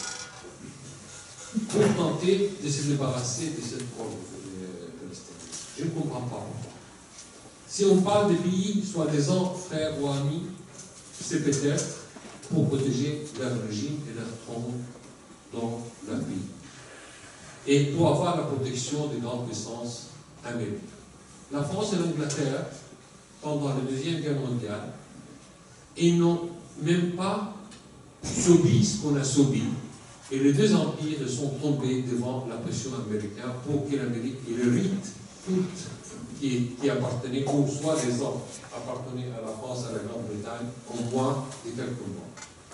Pour tenter de se débarrasser de cette forme palestinienne. Je ne comprends pas. Si on parle des pays, soi-disant frères ou amis, c'est peut-être pour protéger leur régime et leur trône dans leur pays. Et pour avoir la protection des grandes puissances américaines. La France et l'Angleterre, pendant la Deuxième Guerre mondiale, ils n'ont même pas subi ce qu'on a subi. Et les deux empires sont tombés devant la pression américaine pour que l'Amérique hérite tout qui, qui appartenait, ou soit les hommes appartenaient à la France, à la Grande-Bretagne, en moins de quelques mois.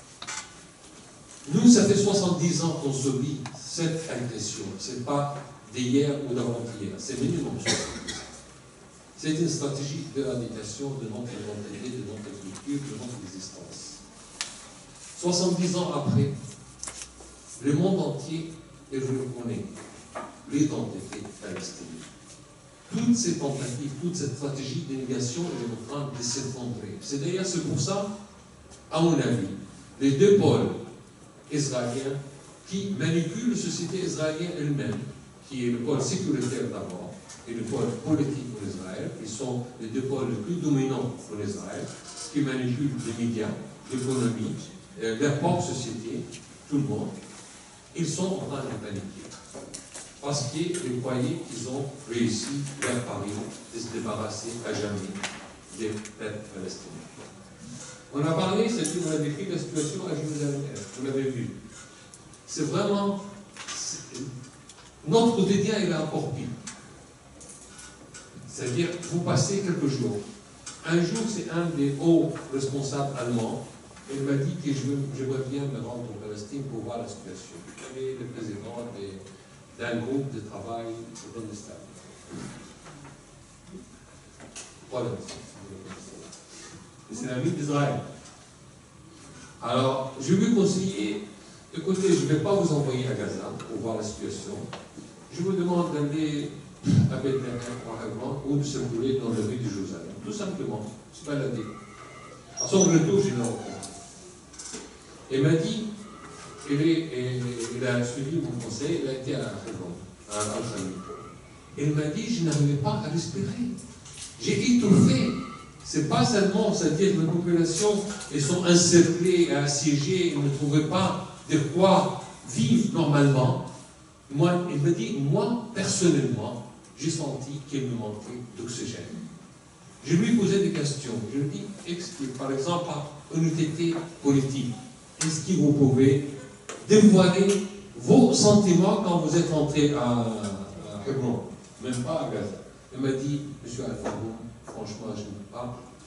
Nous, ça fait soixante-dix ans qu'on subit cette agression. Ce n'est pas d'hier ou d'avant-hier, c'est minimum soixante-dix ans. C'est une stratégie d'éradication de notre identité, de notre culture, de notre existence. soixante-dix ans après, le monde entier reconnaît l'identité palestinienne. Toutes ces tentatives, toute cette stratégie de négation est en train de s'effondrer. C'est d'ailleurs c'est pour ça, à mon avis, les deux pôles israéliens qui manipulent la société israélienne elle-même, qui est le pôle sécuritaire d'abord, et le pôle politique pour Israël, qui sont les deux pôles les plus dominants pour Israël, qui manipulent les médias, l'économie, euh, leur propre société, tout le monde. Ils sont en train de paniquer. Parce qu'ils croyaient qu'ils ont réussi leur pari de se débarrasser à jamais des peuples palestiniens. On a parlé, c'est-à-dire on a décrit la situation à Jérusalem, vous l'avez vu. C'est vraiment... Notre quotidien est encore pire. C'est-à-dire, vous passez quelques jours. Un jour, c'est un des hauts responsables allemands. Il m'a dit que j'aimerais bien me rendre en Palestine pour voir la situation. Il est le président d'un groupe de travail au Bundestag. Voilà. C'est l'ami d'Israël. Alors, je lui conseiller, écoutez, je ne vais pas vous envoyer à Gaza pour voir la situation. Je vous demande d'aller à Bethléem ou de circuler dans le rue de Jérusalem. Tout simplement, se balader. À son retour, je l'ai rencontré. Il m'a dit, il, est, il a suivi mon conseil, il a été à Hebron, à Al-Khalil. Il m'a dit, je n'arrivais pas à respirer. J'ai étouffé. C'est pas seulement, c'est-à-dire que la population, ils sont encerclés et assiégés, ils ne trouvaient pas de quoi vivre normalement. Moi, il me dit, moi, personnellement, j'ai senti qu'il me manquait d'oxygène. Je lui posais des questions. Je lui dis, explique, par exemple, par unité politique, est-ce que vous pouvez dévoiler vos sentiments quand vous êtes entré à, à Hebron, même pas à Gaza? Il m'a dit, monsieur Alfaroum, franchement, je ne peux pas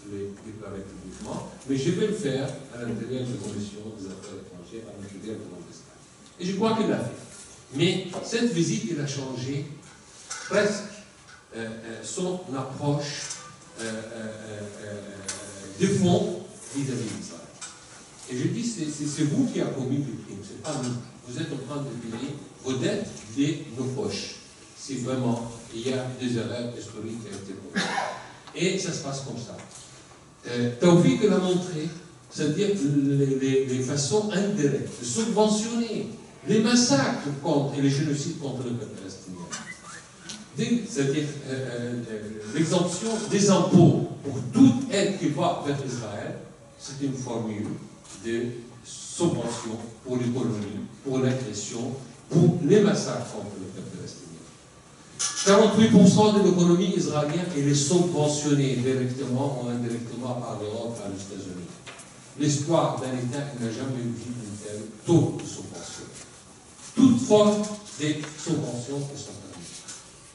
l'ai déclaré publiquement, mais je vais le faire à l'intérieur de la Commission des Affaires étrangères, à l'intérieur de l'ambassade. Et je crois qu'il l'a fait. Mais cette visite, il a changé presque euh, euh, son approche euh, euh, euh, de fond vis-à-vis d'Israël. Et je dis, c'est vous qui avez commis le crime, c'est pas nous. Vous êtes en train de payer vos dettes de nos poches. Si vraiment il y a des erreurs historiques qui ont été commises. Et ça se passe comme ça. Euh, Taoufik l'a montré, c'est-à-dire les, les, les façons indirectes de subventionner les massacres contre, et les génocides contre le peuple palestinien. C'est-à-dire euh, euh, l'exemption des impôts pour toute aide qui va vers Israël, c'est une formule de subvention pour les colonies, pour l'agression, pour les massacres contre le peuple palestinien. quarante-huit pour cent de l'économie israélienne est subventionnée directement ou indirectement par l'Europe, par les États-Unis. L'histoire d'un État n'a jamais vu une telle taux de subvention. Toute forme de subvention est sont permises.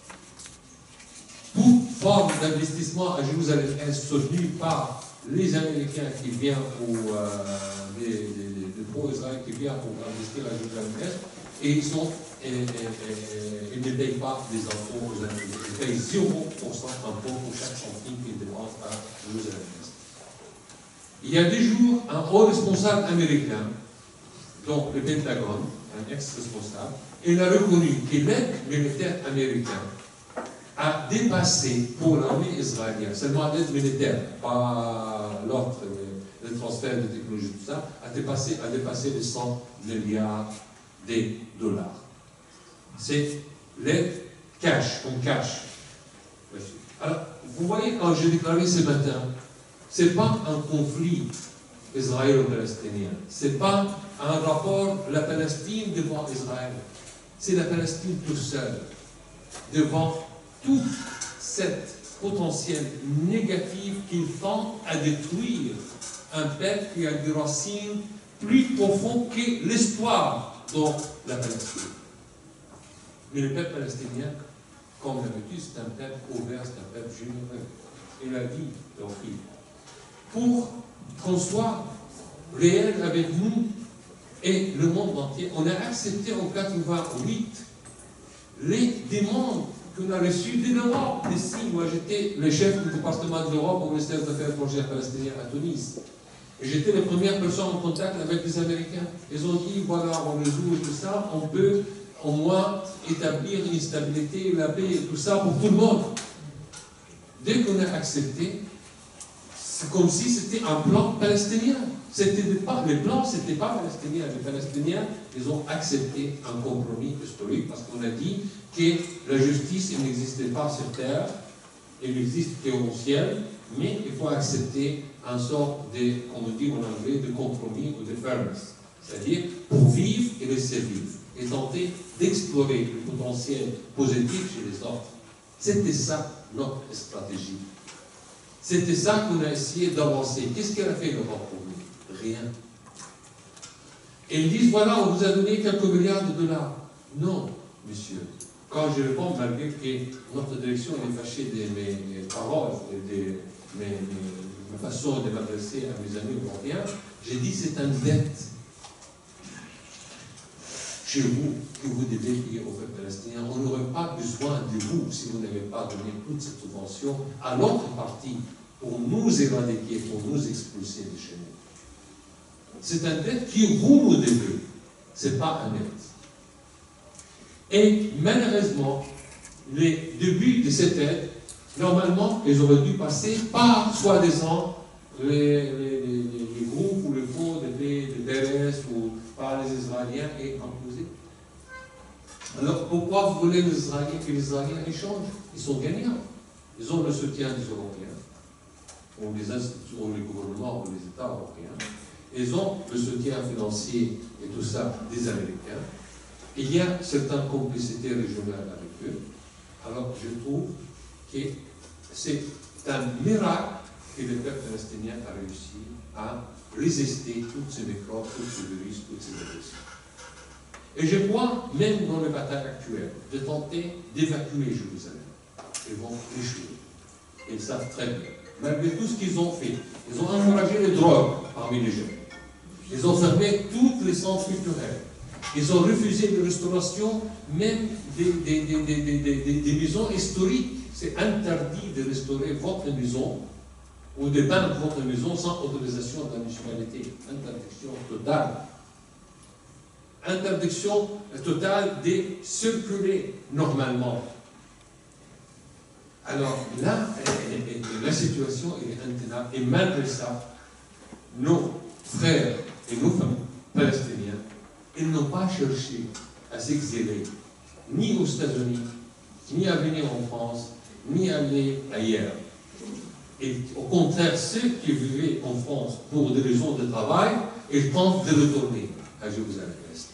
Toute forme d'investissement à Jérusalem est soutenue par les Américains qui viennent ou euh, les, les, les pro-Israël qui viennent pour investir à Jérusalem-Est, et ils, sont, et, et, et, ils ne payent pas des impôts aux Américains. Ils payent zéro pour cent d'impôts pour chaque centime qu'ils dépensent à Jérusalem-Est. Il y a des jours, un haut responsable américain, donc le Pentagone, un ex-responsable, il a reconnu que l'aide militaire américaine a dépassé pour l'armée israélienne, seulement l'aide militaire, pas l'autre, le, le transfert de technologie, tout ça, a dépassé, a dépassé les cent milliards de dollars. C'est l'aide cash, on cash. Alors, vous voyez, quand j'ai déclaré ce matin, ce n'est pas un conflit israélo-palestinien, ce n'est pas un rapport de la Palestine devant Israël, c'est la Palestine tout seul, devant toute cette potentiel négative qu'il tente à détruire un peuple qui a des racines plus profondes que l'histoire dans la Palestine. Mais le peuple palestinien, comme d'habitude, c'est un peuple ouvert, c'est un peuple généreux. Et la vie, donc, pour qu'on soit réel avec nous et le monde entier, on a accepté en quatre-vingt-huit les demandes qu'on a reçues de l'Europe. Ici, moi j'étais le chef du département de l'Europe au ministère des Affaires étrangères palestinien à Tunis. Et j'étais la première personne en contact avec les Américains. Ils ont dit, voilà, on résout tout ça, on peut au moins établir une stabilité, la paix et tout ça pour tout le monde. Dès qu'on a accepté, c'est comme si c'était un plan palestinien. C'était pas, les plans, ce n'était pas palestinien. Les Palestiniens, ils ont accepté un compromis historique parce qu'on a dit que la justice n'existait pas sur terre, elle existe qu'au ciel, mais il faut accepter un sort de, comme on dit en anglais, de compromis ou de fairness. C'est-à-dire pour vivre et laisser vivre. Et tenter d'explorer le potentiel positif chez les autres. C'était ça notre stratégie. C'était ça qu'on a essayé d'avancer. Qu'est-ce qu'elle a fait l'Europe pour nous? Rien. Et ils disent, voilà, on vous a donné quelques milliards de dollars. Non, monsieur. Quand je réponds, malgré que notre direction est fâchée de mes, mes paroles, de mes, mes, ma façon de m'adresser à mes amis européens, j'ai dit, c'est une dette chez vous que vous devez payer au peuple palestinien. On n'aurait pas besoin de vous si vous n'avez pas donné toute cette subvention à l'autre partie pour nous éradiquer, pour nous expulser de chez nous. C'est un dette que vous nous devez, ce n'est pas un dette. Et malheureusement, les débuts de cette aide, normalement, ils auraient dû passer par, soi-disant, les, les, les, les groupes ou les fonds de paix de Pérez ou par les Israéliens et imposés. Alors pourquoi vous voulez les Israéliens, que les Israéliens échangent? Ils sont gagnants. Ils ont le soutien des Européens, ou les institutions, ou les gouvernements, ou les États européens. Ils ont le soutien financier et tout ça des Américains. Il y a certaines complicités régionales avec eux. Alors je trouve que c'est un miracle que le peuple palestinien a réussi à résister toutes ces microbes, tous ces virus, toutes ces agressions. Et je crois, même dans les batailles actuelles, de tenter d'évacuer Jérusalem. Ils vont échouer. Ils savent très bien. malgré tout ce qu'ils ont fait. Ils ont encouragé les drogues parmi les jeunes. Ils ont fermé tous les centres culturels. Ils ont refusé la restauration même des, des, des, des, des, des, des maisons historiques. C'est interdit de restaurer votre maison ou de peindre votre maison sans autorisation de la municipalité. Interdiction totale. Interdiction totale de circuler normalement. Alors là, la situation est intenable. Et malgré ça, nos frères et nos familles palestiniens, ils n'ont pas cherché à s'exiler, ni aux États-Unis, ni à venir en France, ni à aller ailleurs. Et au contraire, ceux qui vivaient en France pour des raisons de travail, ils tentent de retourner à Jérusalem-Est.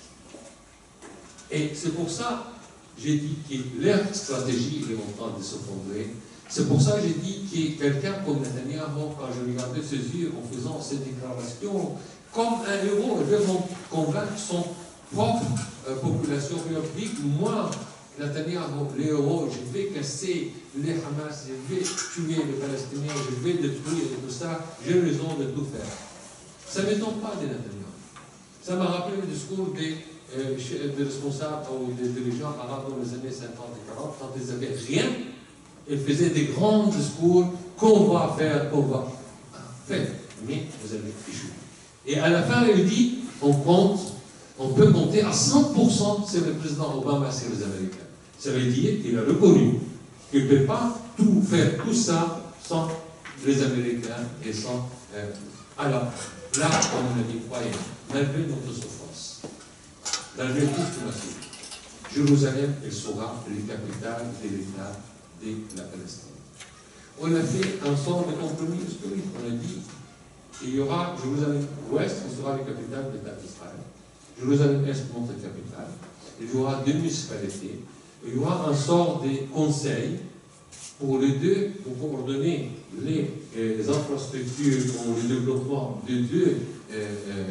Et c'est pour ça que j'ai dit que leur stratégie est en train de s'effondrer. C'est pour ça que j'ai dit que quelqu'un comme Netanyahu, quand je regardais ses yeux en faisant cette déclaration, comme un héros, il veut convaincre son propre euh, population république. Moi, Netanyahu, les héros, je vais casser les Hamas, je vais tuer les Palestiniens, je vais détruire tout ça, j'ai raison de tout faire. Ça ne m'étonne pas de Netanyahu. Ça m'a rappelé le discours des, euh, des responsables ou des dirigeants arabes dans les années cinquante et quarante, quand ils n'avaient rien, ils faisaient des grands discours qu'on va faire, qu'on va faire, mais vous avez échoué. Et à la fin, il dit, on compte, on peut compter à cent pour cent sur le président Obama et sur les Américains. Ça veut dire qu'il a reconnu qu'il ne peut pas tout faire, tout ça, sans les Américains et sans... Euh, alors, là, comme on a dit, croyez, malgré notre souffrance, malgré tout ce qu'on a fait, Jérusalem, elle sera la capitale de l'État de la Palestine. On a fait un sort de compromis historique. On a dit qu'il y aura Jérusalem-Ouest, qui sera la capitale de l'État d'Israël. Jérusalem-Est, notre capitale. Il y aura deux municipalités. Il y aura un sort de conseil pour les deux, pour coordonner les, euh, les infrastructures ou le développement de deux euh, euh,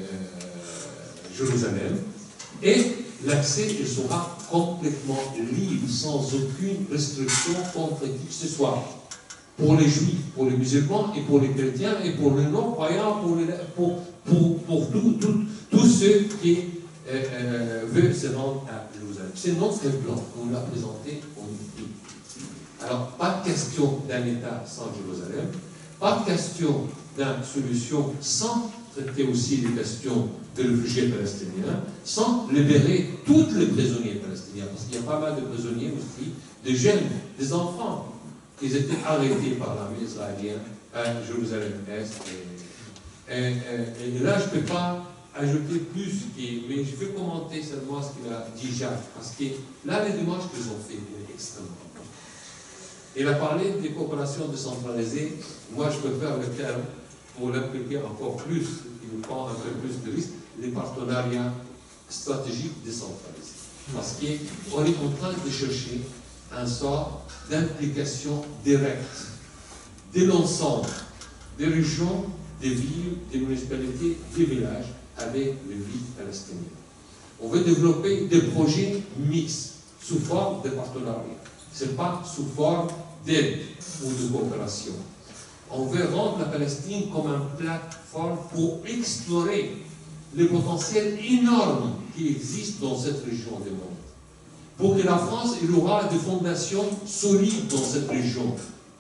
Jérusalem. Et l'accès sera complètement libre, sans aucune restriction contre qui que ce soit. Pour les juifs, pour les musulmans et pour les chrétiens et pour les non-croyants, pour, les, pour, pour, pour tous tout, tout ceux qui euh, euh, veulent se rendre à Jérusalem. C'est notre plan, on l'a présenté au dit. Alors, pas de question d'un État sans Jérusalem, pas de question d'une solution sans traiter aussi les questions des réfugiés palestiniens, sans libérer tous les prisonniers palestiniens, parce qu'il y a pas mal de prisonniers aussi, des jeunes, des enfants, qui étaient arrêtés par l'armée israélienne à Jérusalem-Est. Et, et, et, et là, je ne peux pas ajouter plus, mais je vais commenter seulement ce qu'il a dit Jacques, parce que là, les démarches qu'ils ont fait est extrêmement importantes. Il a parlé des coopérations décentralisées. Moi, je peux faire le terme pour l'impliquer encore plus, il prend un peu plus de risques, les partenariats stratégiques décentralisés. Parce qu'on est en train de chercher un sort d'implication directe de l'ensemble des régions, des villes, des municipalités, des villages avec les villes palestiniennes. On veut développer des projets mixtes sous forme de partenariat. Ce n'est pas sous forme d'aide ou de coopération. On veut rendre la Palestine comme une plateforme pour explorer le potentiel énorme qui existe dans cette région du monde. Pour que la France il aura des fondations solides dans cette région,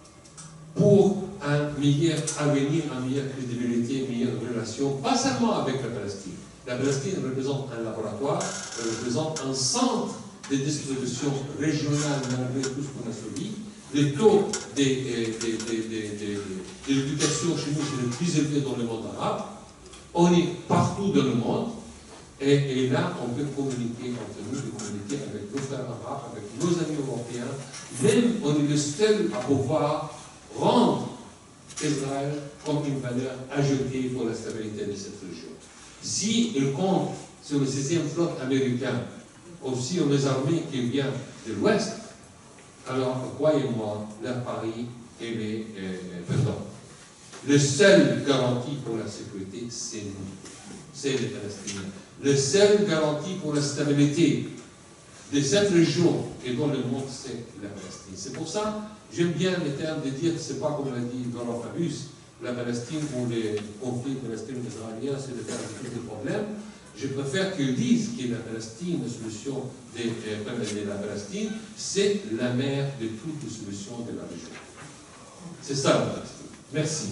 pour un meilleur avenir, une meilleure crédibilité, une meilleure relation, pas seulement avec la Palestine. La Palestine représente un laboratoire, elle représente un centre de distribution régionale malgré tout ce qu'on a subi. Le taux de, de, de, de, de, de l'éducation chez nous est le plus élevé dans le monde arabe. On est partout dans le monde. Et, et là, on peut communiquer entre nous, communiquer avec nos frères arabes, avec nos amis européens. Même, on est le seul à pouvoir rendre Israël comme une valeur ajoutée pour la stabilité de cette région. S'il compte sur le sixième flotte américain, aussi sur les armées qui viennent de l'Ouest, alors, croyez-moi, leur pari, il est euh, perdant. Le seul garantie pour la sécurité, c'est nous, c'est les Palestiniens. Le seul garantie pour la stabilité de cette région et dans le monde, c'est la Palestine. C'est C'est pour ça, j'aime bien le terme de dire que ce n'est pas comme l'a dit Laurent Fabius, la Palestine ou les conflits palestino-israéliens, c'est le terme de tous les problèmes. Je préfère qu'ils disent que la Palestine, la solution de, de la Palestine, c'est la mère de toutes les solutions de la région. C'est ça la Palestine. Merci.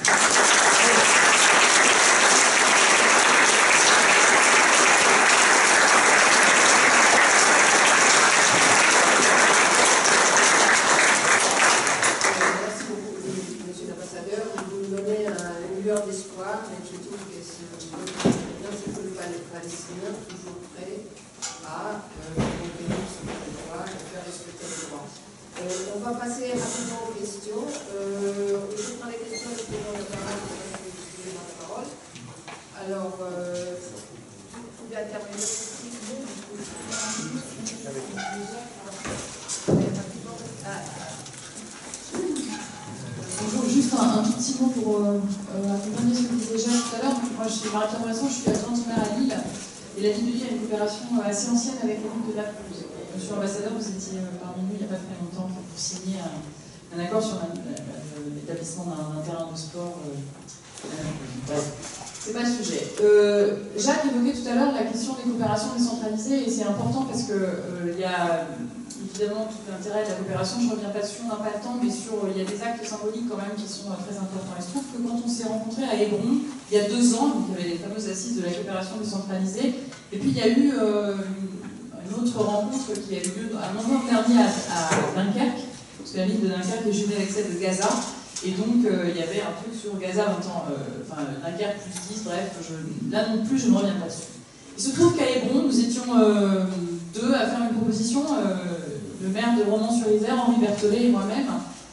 d'espoir, mais je trouve que c'est le peuple palestinien toujours prêt à conquérir son territoire et faire respecter les droits. Euh, on va passer rapidement aux questions. Euh, je prends les questions et je donne la parole parce que je vais la parole. Alors, euh, vous pouvez intervenir rapidement. Bonjour, juste un, un tout petit mot pour euh, accompagner ce que disait Jacques tout à l'heure. Moi, je suis Marie-Claire Moisson, je suis adjointe maire à Lille. Et la ville de Lille a une coopération assez ancienne avec la ville de Naples. Monsieur l'ambassadeur, vous étiez parmi nous il n'y a pas très longtemps pour signer un, un accord sur l'établissement d'un terrain de sport. Euh, euh, c'est pas le sujet. Euh, Jacques évoquait tout à l'heure la question des coopérations décentralisées, et c'est important parce que euh, il y a évidemment tout l'intérêt de la coopération, je ne reviens pas dessus, on n'a pas le temps, mais sur, il y a des actes symboliques quand même qui sont euh, très importants. Il se trouve que quand on s'est rencontrés à Hébron, il y a deux ans, donc il y avait les fameuses assises de la coopération décentralisée, et puis il y a eu euh, une autre rencontre qui a eu lieu à novembre dernier à, à Dunkerque, parce que la ville de Dunkerque est jumelée avec celle de Gaza, et donc euh, il y avait un truc sur Gaza en temps, euh, enfin Dunkerque plus dix, bref, je, là non plus je ne reviens pas dessus. Il se trouve qu'à Hébron, nous étions euh, deux à faire une proposition, euh, le maire de Romans-sur-Isère, Henri Berthollet et moi-même,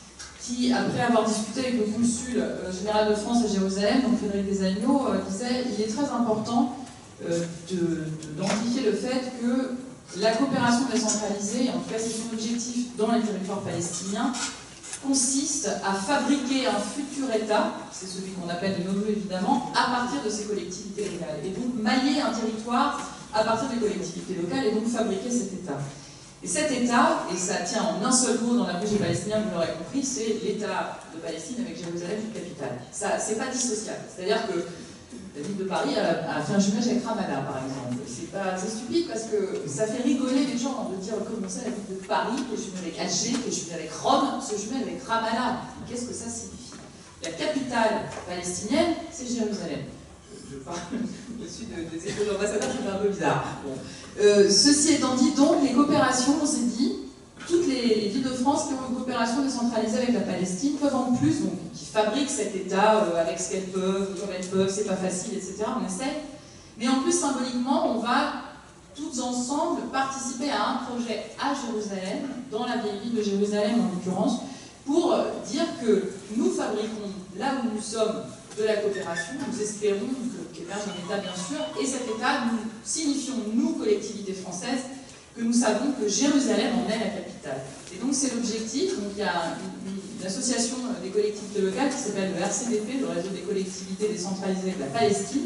qui, après avoir discuté avec le consul euh, général de France à Jérusalem, donc Frédéric Desagneaux, euh, disait il est très important euh, d'identifier de, le fait que la coopération décentralisée, en tout cas c'est son objectif dans les territoires palestiniens, consiste à fabriquer un futur État, c'est celui qu'on appelle le NODO évidemment, à partir de ces collectivités locales. Et donc mailler un territoire à partir des collectivités locales et donc fabriquer cet État. Et cet État, et ça tient en un seul mot dans la bouche des Palestiniens, vous l'aurez compris, c'est l'État de Palestine avec Jérusalem comme capitale. Ça, c'est pas dissociable. C'est-à-dire que la ville de Paris a, a fait un jumelage avec Ramallah, par exemple. C'est pas, c'est stupide parce que ça fait rigoler les gens de dire comment ça, la ville de Paris, qui est jumelée avec Alger, qui est jumelée avec Rome, se jumelle avec Ramallah. Qu'est-ce que ça signifie? La capitale palestinienne, c'est Jérusalem. Je parle au-dessus de, des échos d'ambassadeurs, c'est un peu bizarre. Bon. Euh, ceci étant dit, donc, les coopérations, on s'est dit, toutes les, les villes de France qui ont une coopération décentralisée avec la Palestine peuvent en plus, donc, qui fabriquent cet État euh, avec ce qu'elles peuvent, comme elles peuvent, c'est pas facile, et cetera. On essaie. Mais en plus, symboliquement, on va toutes ensemble participer à un projet à Jérusalem, dans la vieille ville de Jérusalem en l'occurrence, pour dire que nous fabriquons là où nous sommes de la coopération, nous espérons qu'émerge un État bien sûr, et cet État, nous signifions, nous, collectivités françaises, que nous savons que Jérusalem en est la capitale. Et donc c'est l'objectif, donc il y a une, une association des collectivités locales qui s'appelle le R C D P, le réseau des collectivités décentralisées avec la Palestine,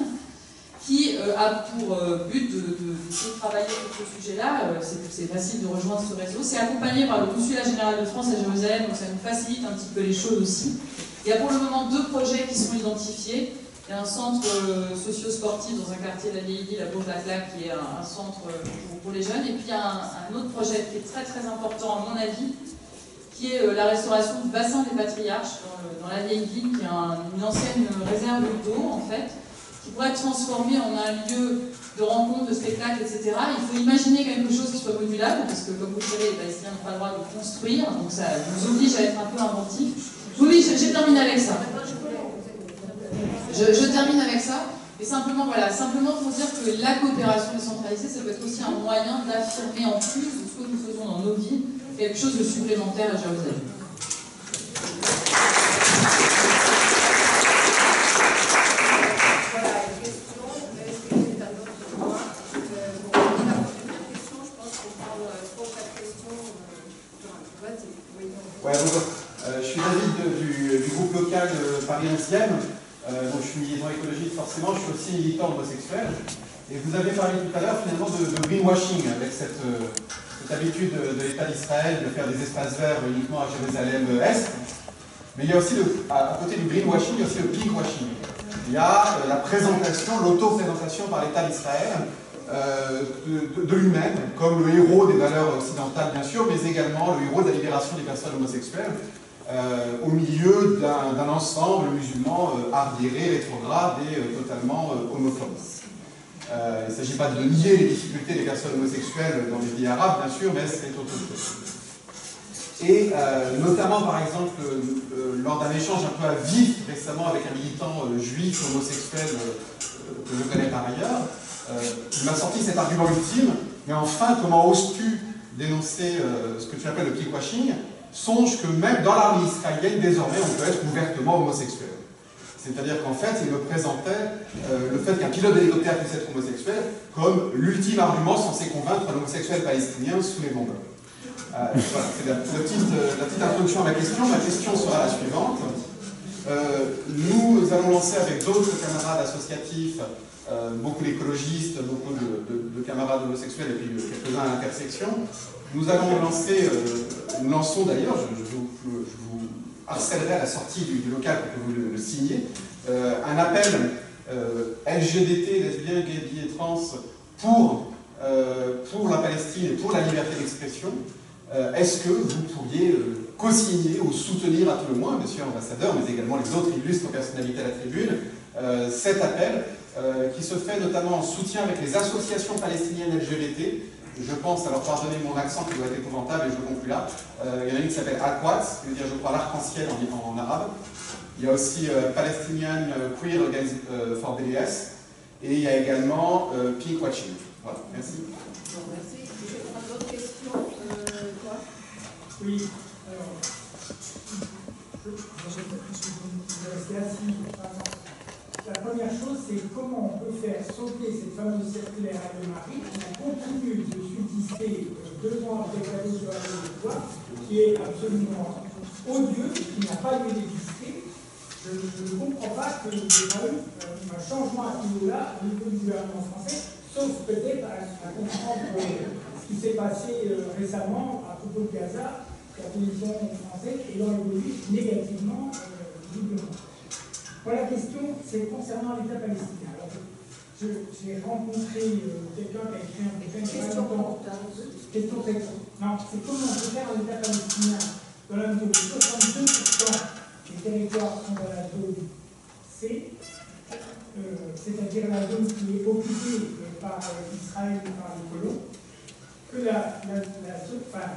qui euh, a pour euh, but de, de, de travailler sur ce sujet-là. Euh, c'est facile de rejoindre ce réseau. C'est accompagné par le consulat général de France à Jérusalem, donc ça nous facilite un petit peu les choses aussi. Il y a pour le moment deux projets qui sont identifiés. Il y a un centre euh, socio-sportif dans un quartier de la vieille ville, à Bourg-la-Claque, qui est un, un centre euh, pour, pour les jeunes. Et puis il y a un, un autre projet qui est très très important à mon avis, qui est euh, la restauration du bassin des patriarches dans, le, dans la vieille ville, qui est un, une ancienne réserve d'eau en fait, qui pourrait être transformée en un lieu de rencontre, de spectacle, et cetera. Il faut imaginer quelque chose qui soit modulable, parce que comme vous le savez, les Palestiniens n'ont pas le droit de construire, donc ça nous oblige à être un peu inventif. Oui, j'ai terminé avec ça. Je, je termine avec ça. Et simplement, voilà, simplement pour dire que la coopération décentralisée, ça peut être aussi un moyen d'affirmer en plus de ce que nous faisons dans nos vies, quelque chose de supplémentaire à Jérusalem. Voilà, une question. Est-ce que c'est un autre point? Bon, la première question, je pense qu'on prend trois ou quatre questions. Oui. Ouais, bonjour. Euh, je suis David de, du, du groupe local euh, Paris onzième. Euh, donc je suis militant écologique forcément, je suis aussi militant homosexuel. Et vous avez parlé tout à l'heure finalement de, de greenwashing avec cette, euh, cette habitude de, de l'État d'Israël de faire des espaces verts uniquement à Jérusalem-Est. Mais il y a aussi, le, à côté du greenwashing, il y a aussi le pinkwashing. Il y a euh, la présentation, l'auto-présentation par l'État d'Israël euh, de, de, de lui-même, comme le héros des valeurs occidentales, bien sûr, mais également le héros de la libération des personnes homosexuelles, euh, au milieu d'un ensemble musulman euh, arriéré, rétrograde et euh, totalement euh, homophobe. Euh, il ne s'agit pas de nier les difficultés des personnes homosexuelles dans les pays arabes, bien sûr, mais c'est autre chose. Et euh, notamment, par exemple, euh, lors d'un échange un peu à vif récemment avec un militant euh, juif homosexuel euh, que je connais par ailleurs, euh, il m'a sorti cet argument ultime, mais enfin, comment oses-tu dénoncer euh, ce que tu appelles le pinkwashing? Songe que même dans l'armée israélienne, désormais, on peut être ouvertement homosexuel. C'est-à-dire qu'en fait, il me présentait euh, le fait qu'un pilote d'hélicoptère puisse être homosexuel comme l'ultime argument censé convaincre un homosexuel palestinien sous les bombes. Euh, voilà, c'est la, la, petite, la petite introduction à ma question. Ma question sera la suivante. Euh, nous allons lancer avec d'autres camarades associatifs, euh, beaucoup d'écologistes, beaucoup de, de, de camarades homosexuels et puis quelques-uns à l'intersection. Nous allons lancer, euh, nous lançons d'ailleurs, je, je, vous, je vous harcèlerai à la sortie du, du local pour que vous le, le signiez, euh, un appel euh, L G B T, lesbiens, gays, bi et trans pour, euh, pour la Palestine et pour la liberté d'expression. Euh, Est-ce que vous pourriez euh, co-signer ou soutenir à tout le moins, monsieur l'ambassadeur, mais également les autres illustres personnalités à la tribune, euh, cet appel euh, qui se fait notamment en soutien avec les associations palestiniennes L G B T. Je pense, alors pardonnez mon accent qui doit être épouvantable et je conclue là, euh, il y en a une qui s'appelle Al-Quds, qui veut dire je crois l'arc-en-ciel en, en arabe. Il y a aussi euh, Palestinian Queer Against euh, for B D S et il y a également euh, pinkwashing. Voilà, merci. Bon, merci. Je vais prendre d'autres questions. Euh, quoi Oui, alors, je, je, je rester assis. La première chose, c'est comment on peut faire sauter cette fameuse circulaire à de Marie qui continue de subsister euh, deux ans après la loi sur la loi de loi, qui est absolument odieux, qui n'a pas lieu d'exister. Je ne comprends pas qu'il y ait pas eu euh, un changement à ce niveau-là au niveau du gouvernement français, sauf peut-être à, à comprendre euh, ce qui s'est passé euh, récemment à propos de Gaza, la position française ayant évolué négativement euh, visiblement. Voilà, la question, c'est concernant l'État palestinien. Alors, j'ai rencontré euh, quelqu'un qui a écrit un bouquin. Question Question très courte. Non, c'est comment on peut faire un État palestinien dans la mesure où soixante-deux pour cent des territoires sont dans la zone C, euh, c'est-à-dire la zone qui est occupée euh, par euh, Israël et par les colons, que la, la, la zone, enfin,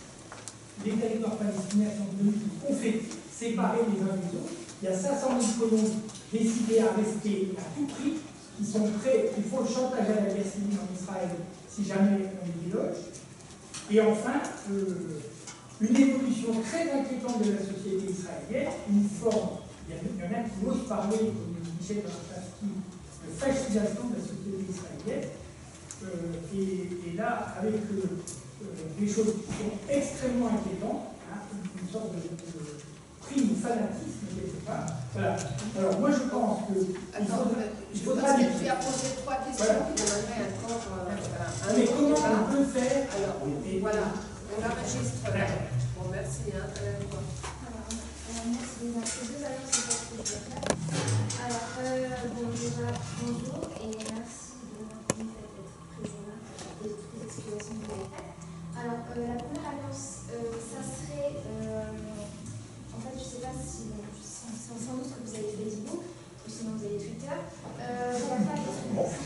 les territoires palestiniens sont devenus confétés, séparés les uns des autres. Il y a cinq cent mille colons décidés à rester à tout prix, qui sont prêts, il faut le chantage à la guerre civile en Israël si jamais on les déloge. Et enfin, euh, une évolution très inquiétante de la société israélienne, une forme, il y, a, il y en a qui osent parler, comme Michel Barachowski, de fascisation de la société israélienne. Euh, et, et là, avec euh, euh, des choses qui sont extrêmement inquiétantes, hein, une sorte de, de prime au fanatisme quelque part. Voilà. Alors moi je pense que Attends, il faudra que tu as posé trois questions voilà. qui demanderaient encore euh, un mais autre comment débat. on peut faire? Alors, et voilà, on enregistre. Bon, merci. Hein. Euh, quoi Alors, euh, merci déjà. C'est deux alors c'est pas ce que je veux faire. Alors, euh, bon, déjà, bonjour et merci de m'inviter d'être présent là et de toutes les explications que vous avez faites. Alors, euh, la première alliance, euh, ça serait. Euh, en fait, je ne sais pas si. C'est sans doute que vous avez Facebook ou sinon vous avez Twitter. Euh, il y a pas de...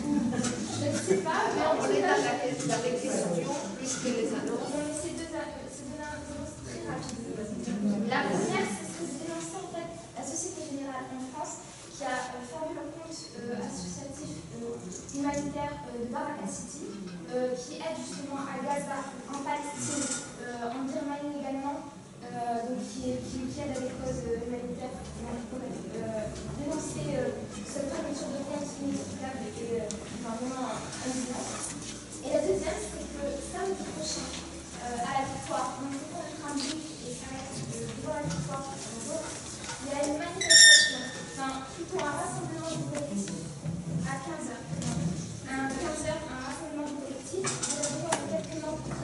Je ne sais pas, mais en on tout est cas. dans la, la question plus que les annonces. Non, mais c'est deux, deux annonces très rapides. La première, c'est ce que vous dénoncez en fait la Société Générale en France qui a euh, formé le compte euh, associatif euh, humanitaire euh, de Baraka City euh, qui aide justement à Gaza, en Palestine, euh, en Birmanie également. Euh, donc qui, qui, qui aide à des causes euh, humanitaires pour euh, dénoncer euh, cette fermeture de compte inéquitable et euh, enfin, vraiment indigente. Et la deuxième, c'est que samedi prochain, euh, à la victoire, on est pour le train de bus et ça va être euh, devant la victoire, euh, il y a une manifestation, enfin plutôt un rassemblement du collectif à quinze heures. À quinze heures, un rassemblement du collectif, nous avons quelques membres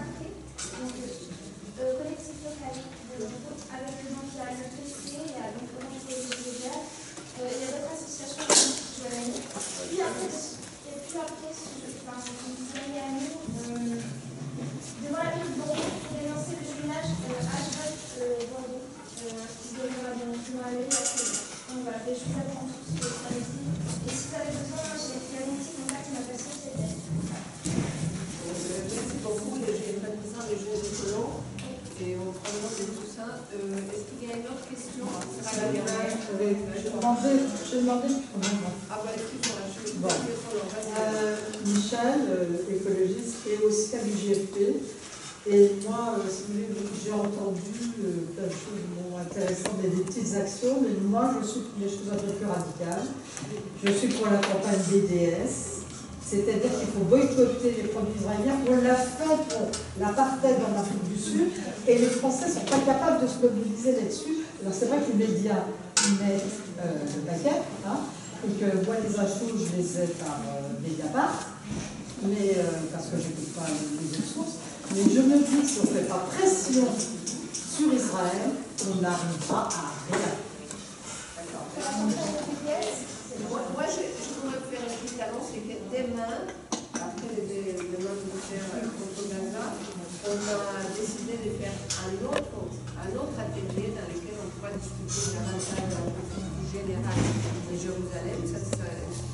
de tout ça, euh, est-ce qu'il y a une autre question? Ce sera la dernière. Je demandais, je demandais Ah bah excuse-moi, je suis bon. euh, Michel, euh, écologiste, et aussi à l'U J F P. Et moi, euh, si vous voulez, j'ai entendu euh, plein de choses bon, intéressantes et des petites actions, mais moi, je suis pour les choses un peu plus radicales. Je suis pour la campagne B D S, c'est-à-dire qu'il faut boycotter les produits israéliens. On l'a fait pour l'apartheid en Afrique du Sud, et les Français ne sont pas capables de se mobiliser là-dessus. Alors c'est vrai que les médias mettent euh, le paquet, hein, et que moi, les infos, je les ai par euh, Mediapart, mais, euh, parce que je n'écoute pas les autres sources. Mais je me dis que si on ne fait pas pression sur Israël, on n'arrivera à rien. D'accord. Moi, moi je, je voudrais faire une petite annonce, c'est que demain, après les demandes militaires contre Gaza, on a décidé de faire un autre, un autre atelier dans lequel on pourra discuter davantage d'un point de vue général de Jérusalem. Ça, ça,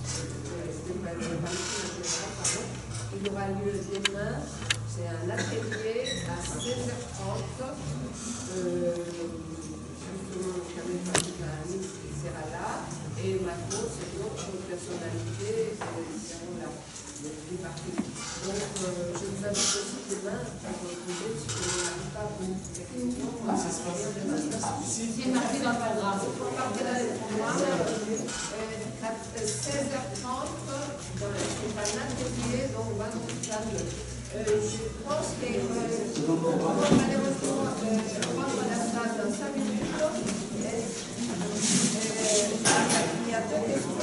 il y aura lieu demain. C'est un atelier à seize heures trente. Euh, justement, Kamel Fahmy sera là. Et Macron, c'est d'autres personnalités qui seront là. Donc, euh, je vous invite aussi demain à retrouver si vous n'avez pas beaucoup de questions. C'est marqué dans le programme. C'est marqué dans le programme. seize heures trente, c'est un atelier, donc on va dans le salle. Euh, je pense que euh, on va malheureusement euh, prendre la salle dans cinq minutes. Euh, il y a deux questions.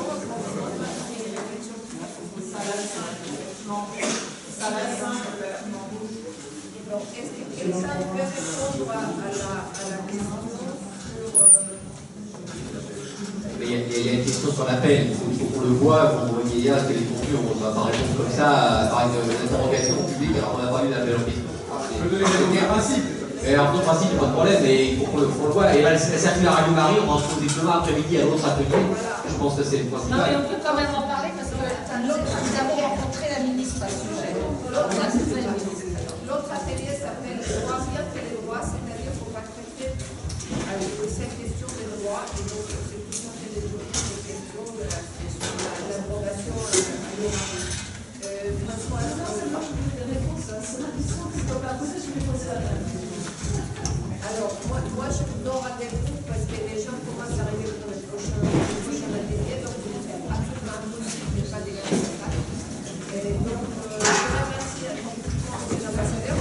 Donc, est-ce que quelqu'un peut répondre à la, à la question sur... Euh, Mais il y, a, il y a une question sur l'appel, il faut, faut qu'on le voit, qu'on voit qu'il y a quelle est ton on ne va pas répondre comme ça par une, une interrogation publique alors qu'on n'a pas eu l'appel en question. Je peux donner le principe. Et alors, ton principe, pas de problème, mais il faut qu'on le, le voit. Et là, la circulaire Radio Marie, on va en poser demain après-midi à l'autre atelier. Je pense que c'est le principal. Non, mais on peut quand même en parler parce que nous avons rencontré la ministre à ce sujet. L'autre atelier s'appelle Droit, bien que les droits, c'est-à-dire qu'on va traiter cette question des droits, et donc c'est tout à fait des questions de l'abrogation à l'oral. François, non, c'est moi qui vous des réponses, c'est ma question que je ne peux pas poser, je vais poser la même. Alors, moi, moi je vous donne rendez-vous parce que les gens commencent à arriver pour le prochain atelier, donc c'est absolument impossible de ne pas dégager ça. Et donc, euh, je remercie à les ambassadeurs.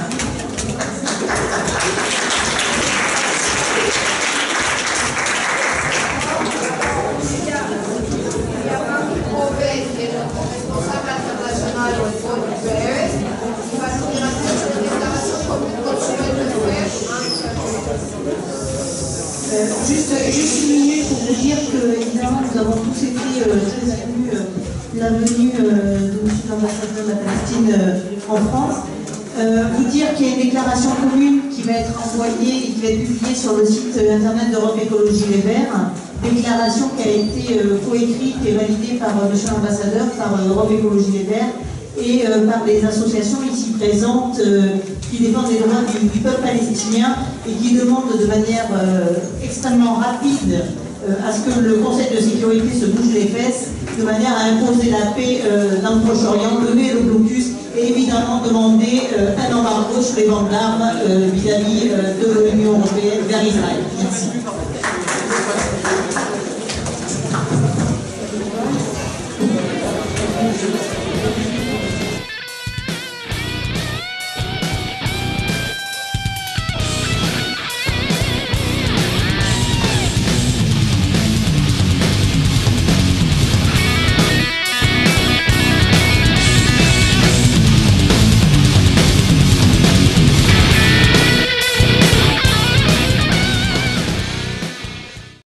Il y a Marie Provet, qui est notre responsable international au niveau du P R, qui va nous dire un peu sur les déclarations qu'on peut continuer de faire. Euh, juste, juste une minute pour vous dire que, évidemment, nous avons tous été euh, très émus euh, de la venue euh, de M. l'ambassadeur de la Palestine euh, en France. Euh, vous dire qu'il y a une déclaration commune qui va être envoyée et qui va être publiée sur le site internet d'Europe Écologie Les Verts. Déclaration qui a été euh, coécrite et validée par euh, M. l'ambassadeur, par euh, Europe Écologie Les Verts et euh, par les associations ici présentes euh, qui défendent les droits du, du peuple palestinien et qui demandent de manière euh, extrêmement rapide euh, à ce que le Conseil de sécurité se bouge les fesses de manière à imposer la paix euh, dans le Proche-Orient, lever le blocus et évidemment demander euh, un embargo sur les ventes d'armes euh, vis-à-vis euh, de l'Union européenne vers Israël. Merci.